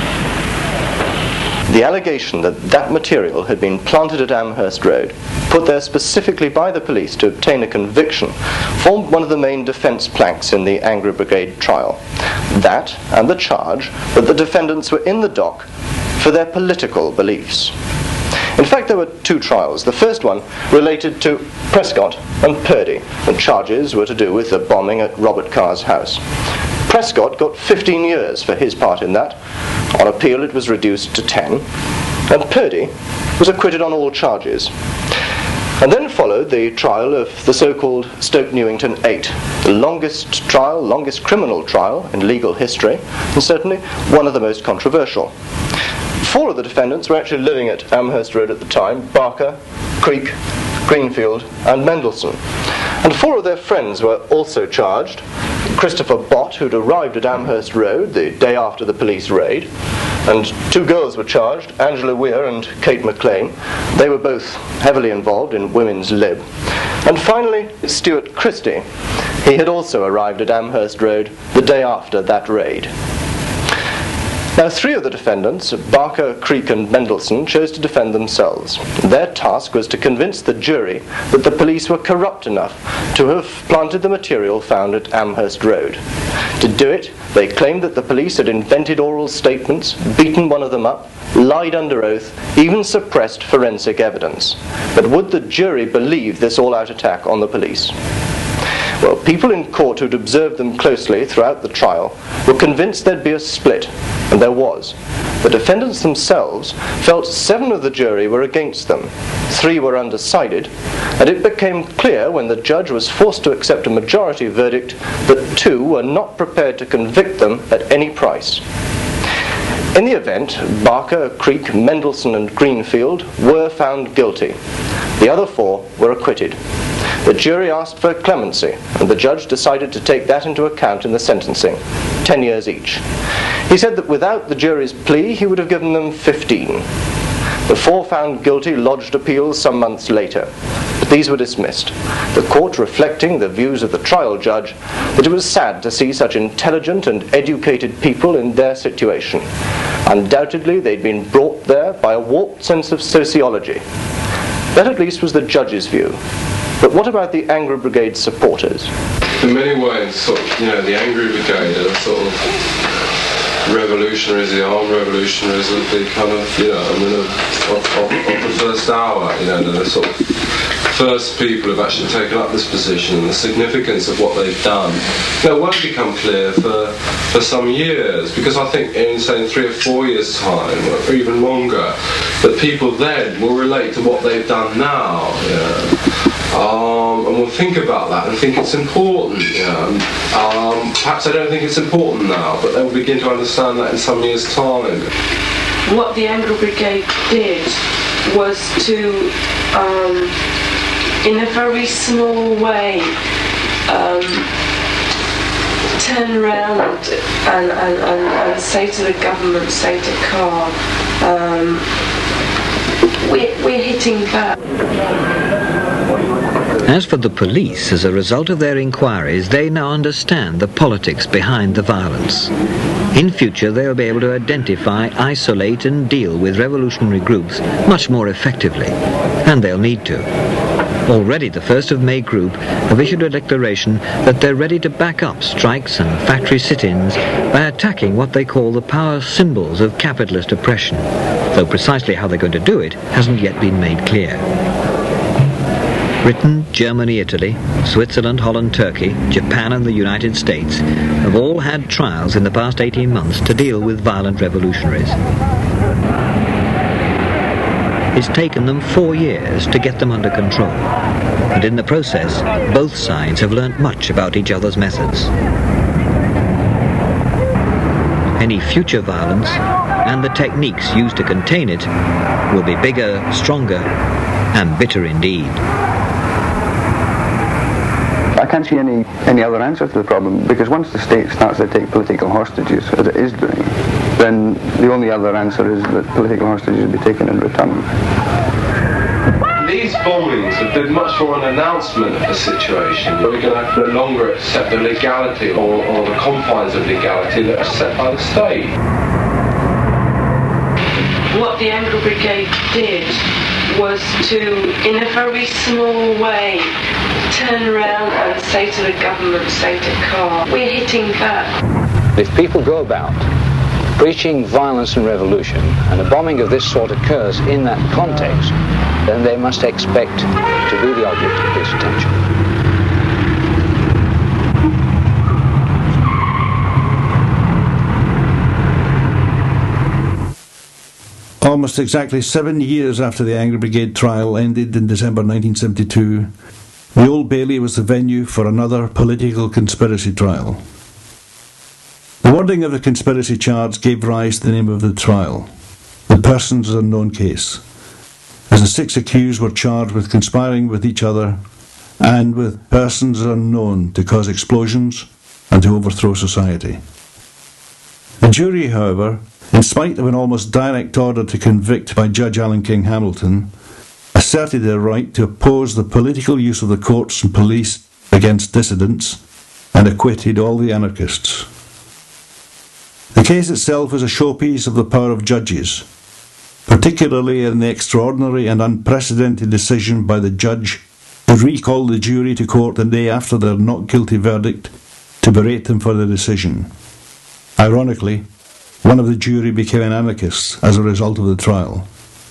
The allegation that that material had been planted at Amherst Road, put there specifically by the police to obtain a conviction, formed one of the main defence planks in the Angry Brigade trial. That, and the charge that the defendants were in the dock for their political beliefs. In fact, there were two trials. The first one related to Prescott and Purdy, and charges were to do with the bombing at Robert Carr's house. Prescott got fifteen years for his part in that. On appeal it was reduced to ten, and Purdy was acquitted on all charges. And then followed the trial of the so-called Stoke Newington Eight, the longest trial, longest criminal trial in legal history, and certainly one of the most controversial. Four of the defendants were actually living at Amherst Road at the time: Barker, Creek, Greenfield and Mendelssohn. And four of their friends were also charged. Christopher Bott, who'd arrived at Amherst Road the day after the police raid, and two girls were charged, Angela Weir and Kate McLean. They were both heavily involved in women's lib. And finally, Stuart Christie. He had also arrived at Amherst Road the day after that raid. Now, three of the defendants, Barker, Creek and Mendelssohn, chose to defend themselves. Their task was to convince the jury that the police were corrupt enough to have planted the material found at Amherst Road. To do it, they claimed that the police had invented oral statements, beaten one of them up, lied under oath, even suppressed forensic evidence. But would the jury believe this all-out attack on the police? Well, people in court who'd observed them closely throughout the trial were convinced there'd be a split, and there was. The defendants themselves felt seven of the jury were against them, three were undecided, and it became clear when the judge was forced to accept a majority verdict that two were not prepared to convict them at any price. In the event, Barker, Creek, Mendelssohn and Greenfield were found guilty. The other four were acquitted. The jury asked for clemency, and the judge decided to take that into account in the sentencing, ten years each. He said that without the jury's plea, he would have given them fifteen. The four found guilty lodged appeals some months later, but these were dismissed, the court reflecting the views of the trial judge that it was sad to see such intelligent and educated people in their situation. Undoubtedly, they'd been brought there by a warped sense of sociology. That at least was the judge's view. But what about the Angry Brigade supporters? In many ways, sort of, you know, the Angry Brigade are sort of revolutionaries, the armed revolutionaries of the kind of, you know, I mean, of, of, of, of the first hour, you know, the sort of first people who've actually taken up this position, and the significance of what they've done, you know, won't become clear for, for some years, because I think in, say, in three or four years' time, or even longer, that people then will relate to what they've done now, you know. Um, and we'll think about that and think it's important. You know. um, perhaps I don't think it's important now, but they'll begin to understand that in some years' time. What the Angry Brigade did was to, um, in a very small way, um, turn around and, and, and, and say to the government, say to Carr, um, we're, we're hitting back. As for the police, as a result of their inquiries, they now understand the politics behind the violence. In future, they'll be able to identify, isolate and deal with revolutionary groups much more effectively, and they'll need to. Already the first of May group have issued a declaration that they're ready to back up strikes and factory sit-ins by attacking what they call the power symbols of capitalist oppression, though precisely how they're going to do it hasn't yet been made clear. Britain, Germany, Italy, Switzerland, Holland, Turkey, Japan and the United States have all had trials in the past eighteen months to deal with violent revolutionaries. It's taken them four years to get them under control, and in the process, both sides have learnt much about each other's methods. Any future violence, and the techniques used to contain it, will be bigger, stronger, and bitter indeed. I can't see any, any other answer to the problem, because once the state starts to take political hostages, as it is doing, then the only other answer is that political hostages will be taken in return. The these bombings have been much more an announcement of the situation. We're going to no longer accept the legality or, or the confines of legality that are set by the state. What the Angry Brigade did was to, in a very small way, turn around and say to the government, say to Carr, we're hitting back. If people go about preaching violence and revolution, and a bombing of this sort occurs in that context, then they must expect to be the object of police attention. Almost exactly seven years after the Angry Brigade trial ended in December nineteen seventy-two, the Old Bailey was the venue for another political conspiracy trial. The wording of the conspiracy charge gave rise to the name of the trial, the Persons Unknown case, as the six accused were charged with conspiring with each other and with persons unknown to cause explosions and to overthrow society. The jury, however, in spite of an almost direct order to convict by Judge Alan King Hamilton, asserted their right to oppose the political use of the courts and police against dissidents and acquitted all the anarchists. The case itself was a showpiece of the power of judges, particularly in the extraordinary and unprecedented decision by the judge to recall the jury to court the day after their not guilty verdict to berate them for the decision. Ironically, one of the jury became an anarchist as a result of the trial.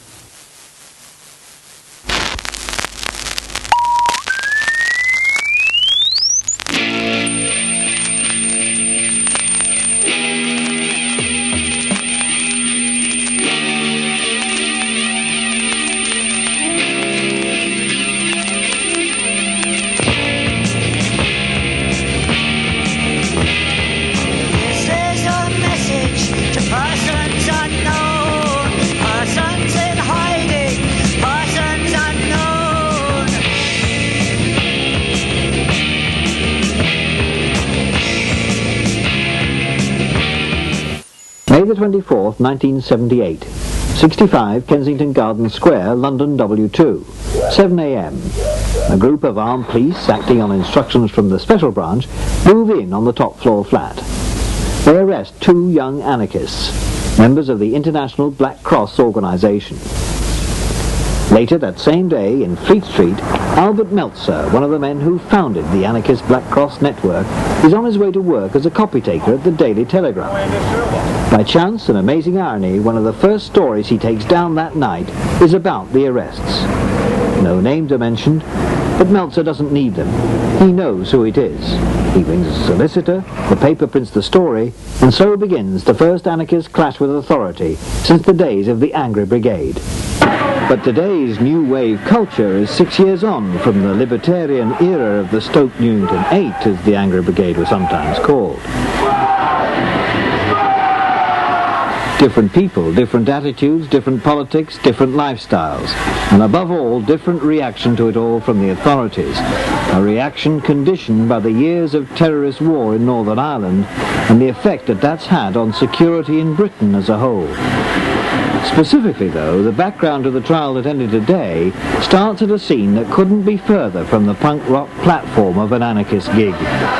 May the twenty-fourth, nineteen seventy-eight. sixty-five Kensington Gardens Square, London W two. seven a m. A group of armed police, acting on instructions from the Special Branch, move in on the top floor flat. They arrest two young anarchists, members of the International Black Cross organisation. Later that same day, in Fleet Street, Albert Meltzer, one of the men who founded the anarchist Black Cross network, is on his way to work as a copy taker at the Daily Telegraph. By chance and amazing irony, one of the first stories he takes down that night is about the arrests. No names are mentioned, but Meltzer doesn't need them. He knows who it is. He rings a solicitor, the paper prints the story, and so begins the first anarchist clash with authority since the days of the Angry Brigade. But today's new wave culture is six years on from the libertarian era of the Stoke Newington Eight, as the Angry Brigade was sometimes called. Different people, different attitudes, different politics, different lifestyles, and above all, different reaction to it all from the authorities. A reaction conditioned by the years of terrorist war in Northern Ireland and the effect that that's had on security in Britain as a whole. Specifically, though, the background of the trial that ended today starts at a scene that couldn't be further from the punk rock platform of an anarchist gig.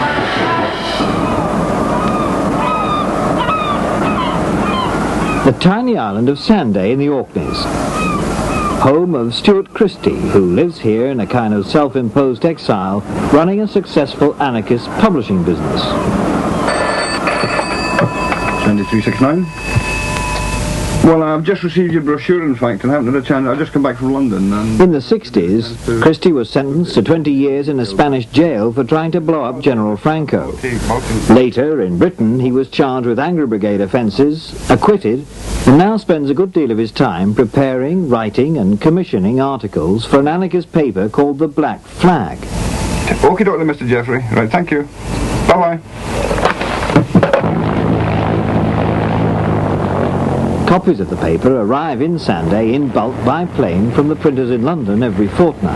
The tiny island of Sanday in the Orkneys, home of Stuart Christie, who lives here in a kind of self-imposed exile, running a successful anarchist publishing business. twenty-three sixty-nine. Well, I've just received your brochure, in fact, and I haven't had a chance. I've just come back from London. And in the sixties, Christie was sentenced to twenty years in a Spanish jail for trying to blow up General Franco. Later, in Britain, he was charged with Angry Brigade offences, acquitted, and now spends a good deal of his time preparing, writing and commissioning articles for an anarchist paper called the Black Flag. Okie dokie, Mister Jeffrey. Right, thank you. Bye-bye. Copies of the paper arrive in Sanday in bulk by plane from the printers in London every fortnight.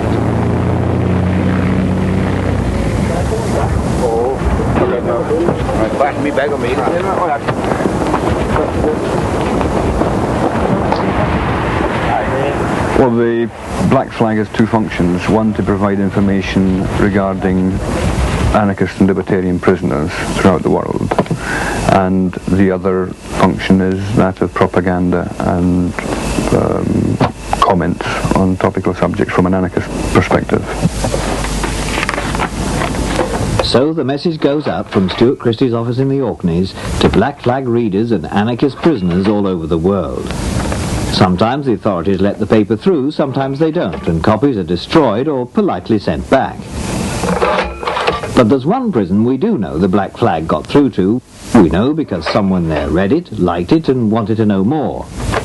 Oh, okay, no. Right, pass me back on me. Well, the Black Flag has two functions. One, to provide information regarding anarchist and libertarian prisoners throughout the world, and the other function is that of propaganda and um, comments on topical subjects from an anarchist perspective. So the message goes out from Stuart Christie's office in the Orkneys to Black Flag readers and anarchist prisoners all over the world. Sometimes the authorities let the paper through, sometimes they don't, and copies are destroyed or politely sent back. But there's one prison we do know the Black Flag got through to. We know because someone there read it, liked it, and wanted to know more.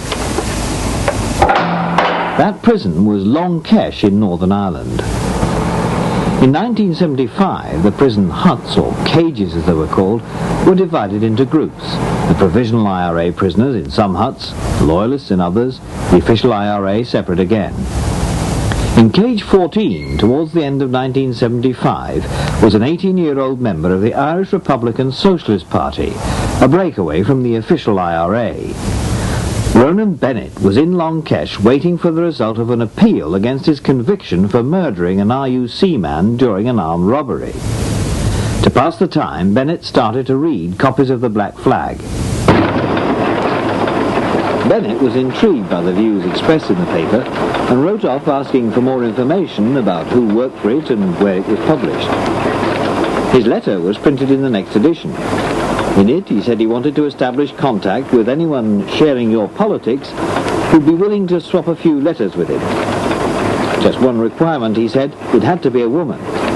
That prison was Long Kesh in Northern Ireland. In nineteen seventy-five, the prison huts, or cages as they were called, were divided into groups. The provisional I R A prisoners in some huts, the loyalists in others, the official I R A separate again. In cage fourteen, towards the end of nineteen seventy-five, was an eighteen-year-old member of the Irish Republican Socialist Party, a breakaway from the official I R A. Ronan Bennett was in Long Kesh waiting for the result of an appeal against his conviction for murdering an R U C man during an armed robbery. To pass the time, Bennett started to read copies of the Black Flag. Bennett was intrigued by the views expressed in the paper and wrote off asking for more information about who worked for it and where it was published. His letter was printed in the next edition. In it, he said he wanted to establish contact with anyone sharing your politics who'd be willing to swap a few letters with him. Just one requirement, he said, it had to be a woman.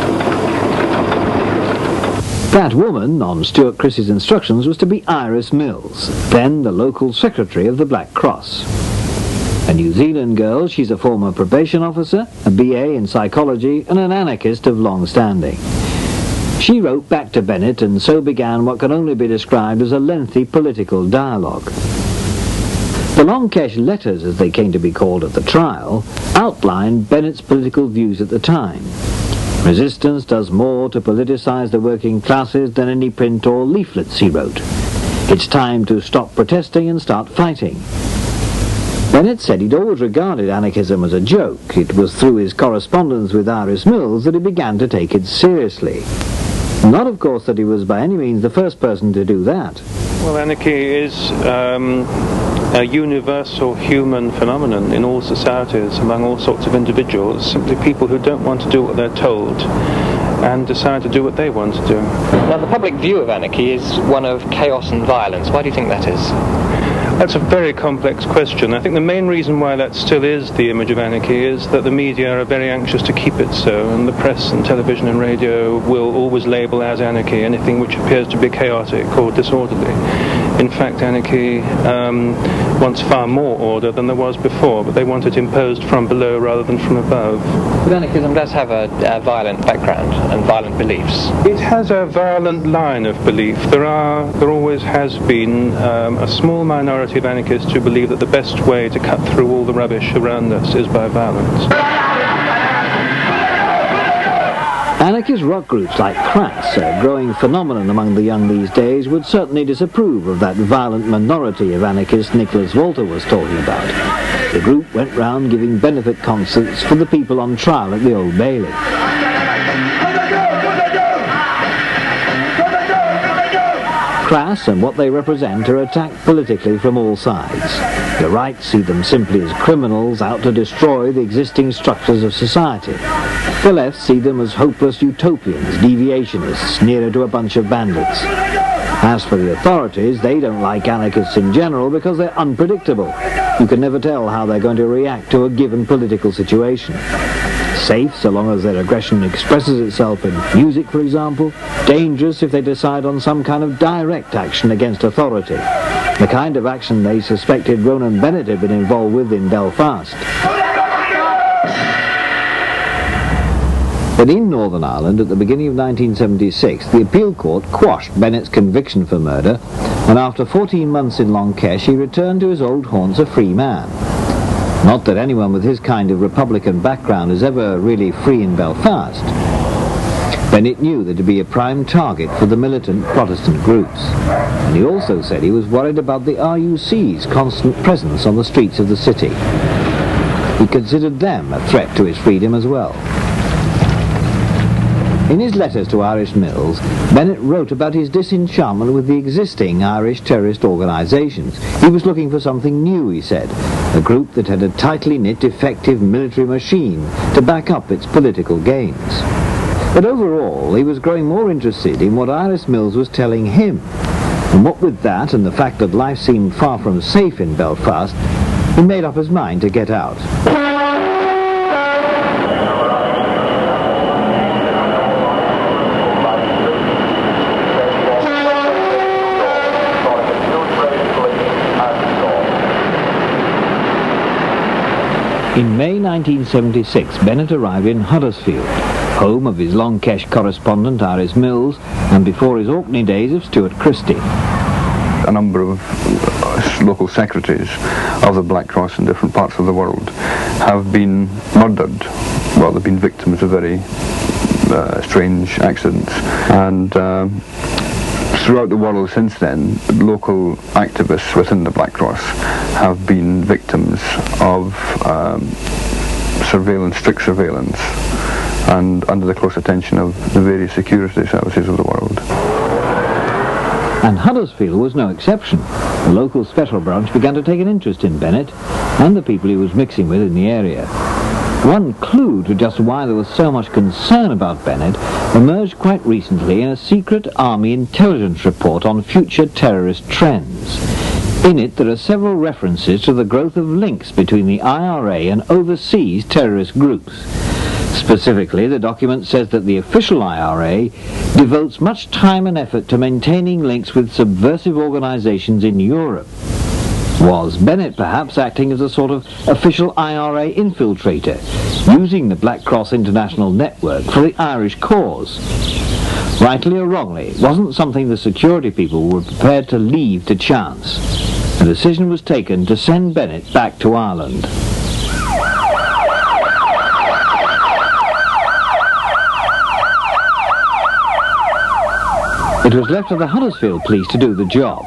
That woman, on Stuart Christie's instructions, was to be Iris Mills, then the local secretary of the Black Cross. A New Zealand girl, she's a former probation officer, a B A in psychology, and an anarchist of long standing. She wrote back to Bennett, and so began what can only be described as a lengthy political dialogue. The Long Kesh letters, as they came to be called at the trial, outlined Bennett's political views at the time. Resistance does more to politicise the working classes than any print or leaflets, he wrote. It's time to stop protesting and start fighting. Bennett said he'd always regarded anarchism as a joke. It was through his correspondence with Iris Mills that he began to take it seriously. Not, of course, that he was by any means the first person to do that. Well, anarchy is um, a universal human phenomenon in all societies, among all sorts of individuals, simply people who don't want to do what they're told and decide to do what they want to do. Now, the public view of anarchy is one of chaos and violence. Why do you think that is? That's a very complex question. I think the main reason why that still is the image of anarchy is that the media are very anxious to keep it so, and the press and television and radio will always label as anarchy anything which appears to be chaotic or disorderly. In fact, anarchy um, wants far more order than there was before, but they want it imposed from below rather than from above. But anarchism does have a, a violent background and violent beliefs. It has a violent line of belief. There are, there always has been um, a small minority of anarchists who believe that the best way to cut through all the rubbish around us is by violence. Anarchist rock groups like Crass, a growing phenomenon among the young these days, would certainly disapprove of that violent minority of anarchists Nicholas Walter was talking about. The group went round giving benefit concerts for the people on trial at the Old Bailey. Crass and what they represent are attacked politically from all sides. The right see them simply as criminals out to destroy the existing structures of society. The left see them as hopeless utopians, deviationists, nearer to a bunch of bandits. As for the authorities, they don't like anarchists in general because they're unpredictable. You can never tell how they're going to react to a given political situation. Safe so long as their aggression expresses itself in music, for example. Dangerous if they decide on some kind of direct action against authority. The kind of action they suspected Ronan Bennett had been involved with in Belfast. But in Northern Ireland, at the beginning of nineteen seventy-six, the appeal court quashed Bennett's conviction for murder, and after fourteen months in Long Kesh, he returned to his old haunts a free man. Not that anyone with his kind of Republican background is ever really free in Belfast. Bennett knew that to be a prime target for the militant Protestant groups. And he also said he was worried about the R U C's constant presence on the streets of the city. he considered them a threat to his freedom as well. In his letters to Irish Mills, Bennett wrote about his disenchantment with the existing Irish terrorist organisations. He was looking for something new, he said, a group that had a tightly knit, effective military machine to back up its political gains. But overall, he was growing more interested in what Irish Mills was telling him. And what with that and the fact that life seemed far from safe in Belfast, he made up his mind to get out. In May nineteen seventy-six, Bennett arrived in Huddersfield, home of his Long-Kesh correspondent Irish Mills, and before his Orkney days of Stuart Christie. A number of uh, local secretaries of the Black Cross in different parts of the world have been murdered. Well, they've been victims of very uh, strange accidents. And uh, throughout the world since then, local activists within the Black Cross have been victims of um, surveillance, strict surveillance, and under the close attention of the various security services of the world. And Huddersfield was no exception. The local special branch began to take an interest in Bennett and the people he was mixing with in the area. One clue to just why there was so much concern about Bennett emerged quite recently in a secret army intelligence report on future terrorist trends. In it there are several references to the growth of links between the I R A and overseas terrorist groups. Specifically, the document says that the official I R A devotes much time and effort to maintaining links with subversive organisations in Europe. Was Bennett perhaps acting as a sort of official I R A infiltrator, using the Black Cross International Network for the Irish cause? Rightly or wrongly, it wasn't something the security people were prepared to leave to chance. The decision was taken to send Bennett back to Ireland. It was left to the Huddersfield police to do the job.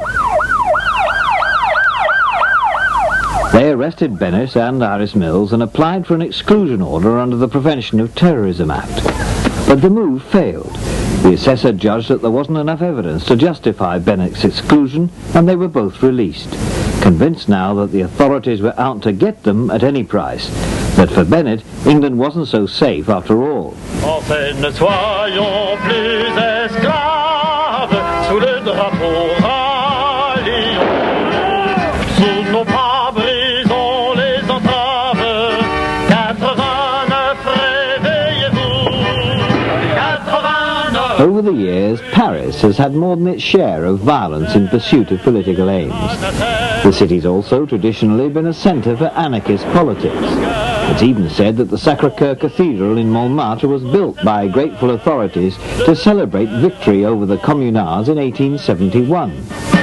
They arrested Bennett and Irish Mills and applied for an exclusion order under the Prevention of Terrorism Act. But the move failed. The assessor judged that there wasn't enough evidence to justify Bennett's exclusion, and they were both released, convinced now that the authorities were out to get them at any price, that for Bennett, England wasn't so safe after all. Ne soyons plus esclaves sous le drapeau ralliant. Sous nos pas brisons les entraves. quatre-vingt-neuf, réveillez-vous. quatre-vingt-neuf. Over the years, Paris has had more than its share of violence in pursuit of political aims. The city's also traditionally been a centre for anarchist politics. It's even said that the Sacré-Cœur Cathedral in Montmartre was built by grateful authorities to celebrate victory over the communards in eighteen seventy-one.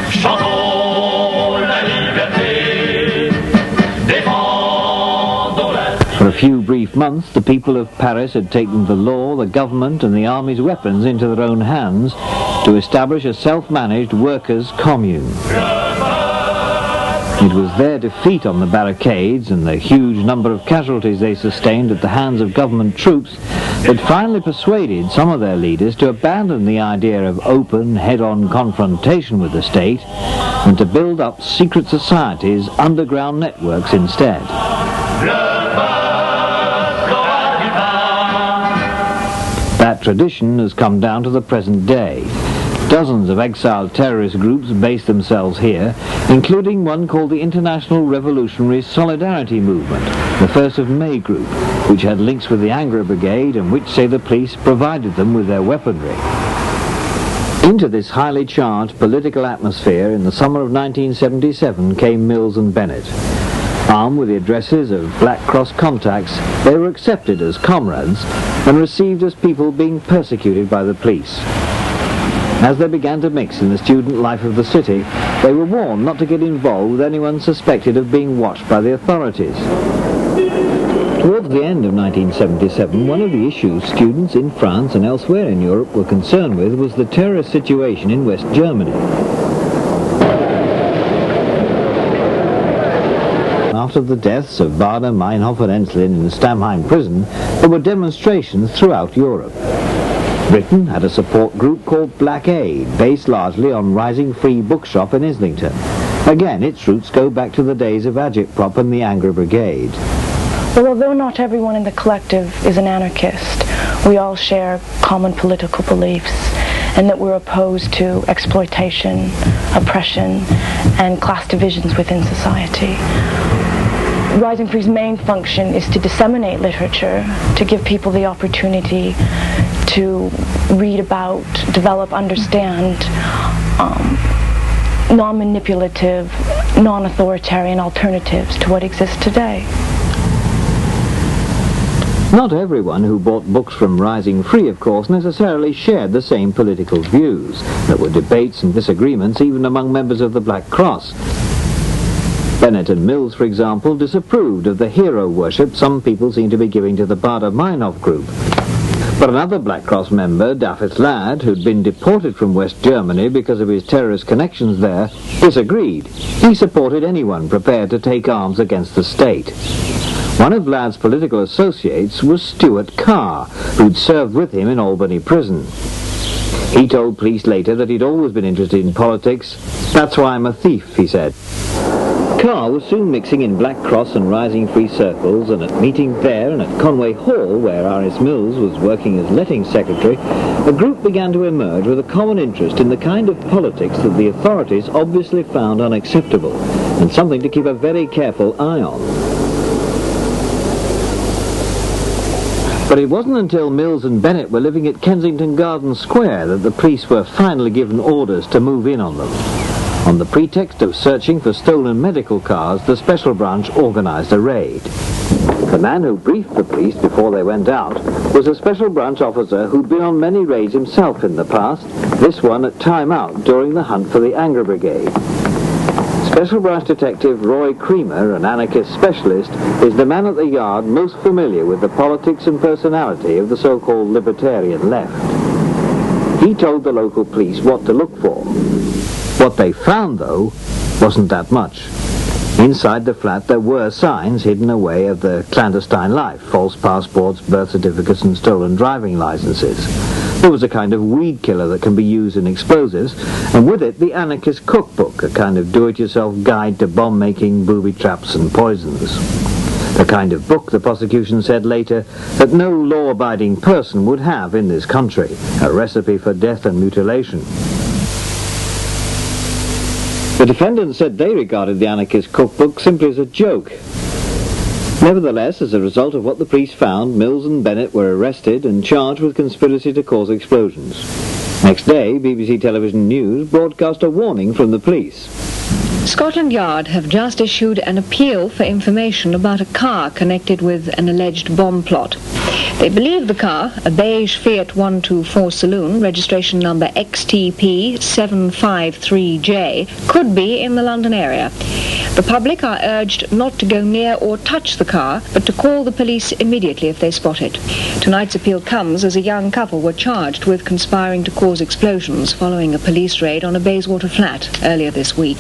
For a few brief months, the people of Paris had taken the law, the government and the army's weapons into their own hands to establish a self-managed workers' commune. It was their defeat on the barricades and the huge number of casualties they sustained at the hands of government troops that finally persuaded some of their leaders to abandon the idea of open, head-on confrontation with the state and to build up secret societies, underground networks instead. That tradition has come down to the present day. Dozens of exiled terrorist groups base themselves here, including one called the International Revolutionary Solidarity Movement, the First of May group, which had links with the Angry Brigade and which, say the police, provided them with their weaponry. Into this highly charged political atmosphere in the summer of nineteen seventy-seven came Mills and Bennett. Armed with the addresses of Black Cross contacts, they were accepted as comrades and received as people being persecuted by the police. As they began to mix in the student life of the city, they were warned not to get involved with anyone suspected of being watched by the authorities. Towards the end of nineteen seventy-seven, one of the issues students in France and elsewhere in Europe were concerned with was the terrorist situation in West Germany. After after the deaths of Baader, Meinhof and Enslin in the Stamheim prison, there were demonstrations throughout Europe. Britain had a support group called Black Aid, based largely on Rising Free Bookshop in Islington. Again, its roots go back to the days of Agitprop and the Angry Brigade. Well, although not everyone in the collective is an anarchist, we all share common political beliefs, and that we're opposed to exploitation, oppression, and class divisions within society. Rising Free's main function is to disseminate literature, to give people the opportunity to read about, develop, understand um, non-manipulative, non-authoritarian alternatives to what exists today. Not everyone who bought books from Rising Free, of course, necessarily shared the same political views. There were debates and disagreements even among members of the Black Cross. Bennett and Mills, for example, disapproved of the hero worship some people seem to be giving to the Baader-Meinhof group. But another Black Cross member, David Ladd, who'd been deported from West Germany because of his terrorist connections there, disagreed. He supported anyone prepared to take arms against the state. One of Ladd's political associates was Stuart Carr, who'd served with him in Albany prison. He told police later that he'd always been interested in politics. "That's why I'm a thief," he said. Carr was soon mixing in Black Cross and Rising Free circles, and at meetings there and at Conway Hall, where R S Mills was working as letting secretary, a group began to emerge with a common interest in the kind of politics that the authorities obviously found unacceptable, and something to keep a very careful eye on. But it wasn't until Mills and Bennett were living at Kensington Gardens Square that the police were finally given orders to move in on them. On the pretext of searching for stolen medical cars, the Special Branch organised a raid. The man who briefed the police before they went out was a Special Branch officer who'd been on many raids himself in the past, this one at Time Out during the hunt for the Angry Brigade. Special Branch Detective Roy Creamer, an anarchist specialist, is the man at the Yard most familiar with the politics and personality of the so-called libertarian left. He told the local police what to look for. What they found, though, wasn't that much. Inside the flat there were signs hidden away of the clandestine life, false passports, birth certificates and stolen driving licenses. There was a kind of weed killer that can be used in explosives, and with it the anarchist cookbook, a kind of do-it-yourself guide to bomb-making, booby traps and poisons. The kind of book, the prosecution said later, that no law-abiding person would have in this country, a recipe for death and mutilation. The defendants said they regarded the anarchist cookbook simply as a joke. Nevertheless, as a result of what the police found, Mills and Bennett were arrested and charged with conspiracy to cause explosions. Next day, B B C Television News broadcast a warning from the police. Scotland Yard have just issued an appeal for information about a car connected with an alleged bomb plot. They believe the car, a beige Fiat one two four Saloon, registration number X T P seven five three J, could be in the London area. The public are urged not to go near or touch the car, but to call the police immediately if they spot it. Tonight's appeal comes as a young couple were charged with conspiring to cause explosions following a police raid on a Bayswater flat earlier this week.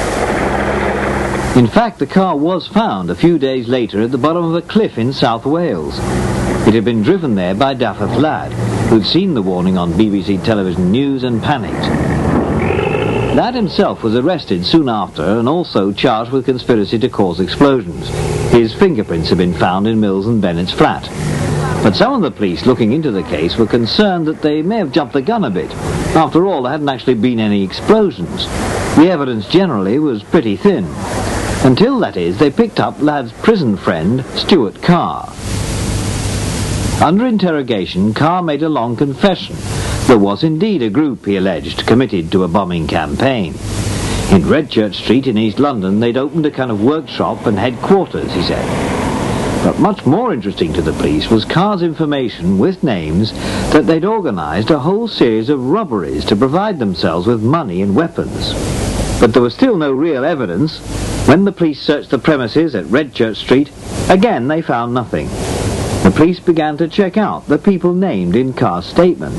In fact, the car was found a few days later at the bottom of a cliff in South Wales. It had been driven there by David Ladd, who'd seen the warning on B B C Television News and panicked. Ladd himself was arrested soon after and also charged with conspiracy to cause explosions. His fingerprints had been found in Mills and Bennett's flat. But some of the police looking into the case were concerned that they may have jumped the gun a bit. After all, there hadn't actually been any explosions. The evidence generally was pretty thin. Until, that is, they picked up Ladd's prison friend, Stuart Carr. Under interrogation, Carr made a long confession. There was indeed a group, he alleged, committed to a bombing campaign. In Redchurch Street in East London, they'd opened a kind of workshop and headquarters, he said. But much more interesting to the police was Carr's information, with names, that they'd organised a whole series of robberies to provide themselves with money and weapons. But there was still no real evidence. When the police searched the premises at Redchurch Street, again they found nothing. The police began to check out the people named in Carr's statement.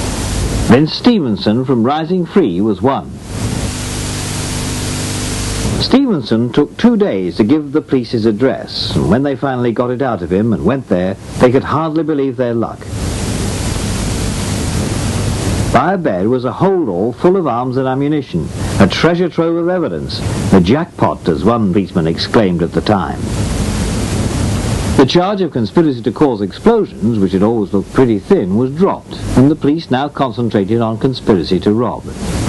Vince Stevenson from Rising Free was one. Stevenson took two days to give the police his address, and when they finally got it out of him and went there, they could hardly believe their luck. By a bed was a holdall full of arms and ammunition, a treasure trove of evidence, the jackpot, as one policeman exclaimed at the time. The charge of conspiracy to cause explosions, which had always looked pretty thin, was dropped, and the police now concentrated on conspiracy to rob.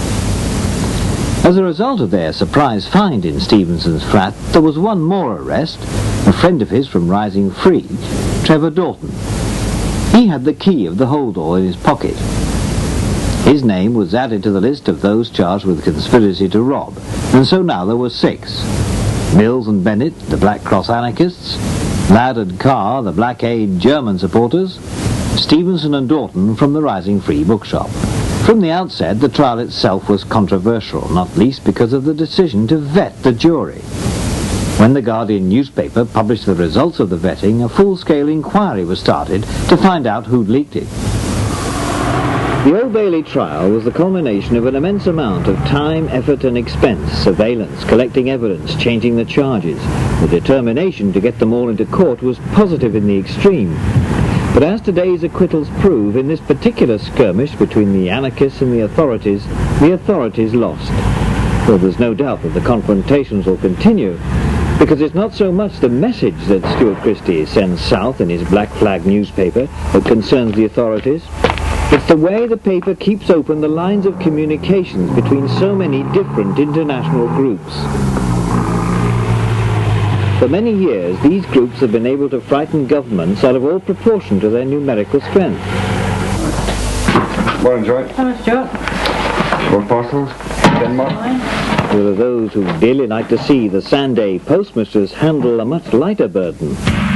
As a result of their surprise find in Stevenson's flat, there was one more arrest, a friend of his from Rising Free, Trevor Dorton. He had the key of the holdall in his pocket. His name was added to the list of those charged with conspiracy to rob, and so now there were six. Mills and Bennett, the Black Cross anarchists, Ladd and Carr, the Black Aid German supporters, Stevenson and Dorton from the Rising Free bookshop. From the outset, the trial itself was controversial, not least because of the decision to vet the jury. When the Guardian newspaper published the results of the vetting, a full-scale inquiry was started to find out who'd leaked it. The Old Bailey trial was the culmination of an immense amount of time, effort and expense, surveillance, collecting evidence, changing the charges. The determination to get them all into court was positive in the extreme. But as today's acquittals prove, in this particular skirmish between the anarchists and the authorities, the authorities lost. Well, there's no doubt that the confrontations will continue, because it's not so much the message that Stuart Christie sends south in his Black Flag newspaper that concerns the authorities. It's the way the paper keeps open the lines of communications between so many different international groups. For many years, these groups have been able to frighten governments out of all proportion to their numerical strength. Morning, Joy. Hello, Stuart. What parcels? Denmark. There are those who dearly like to see the Sunday postmistress handle a much lighter burden.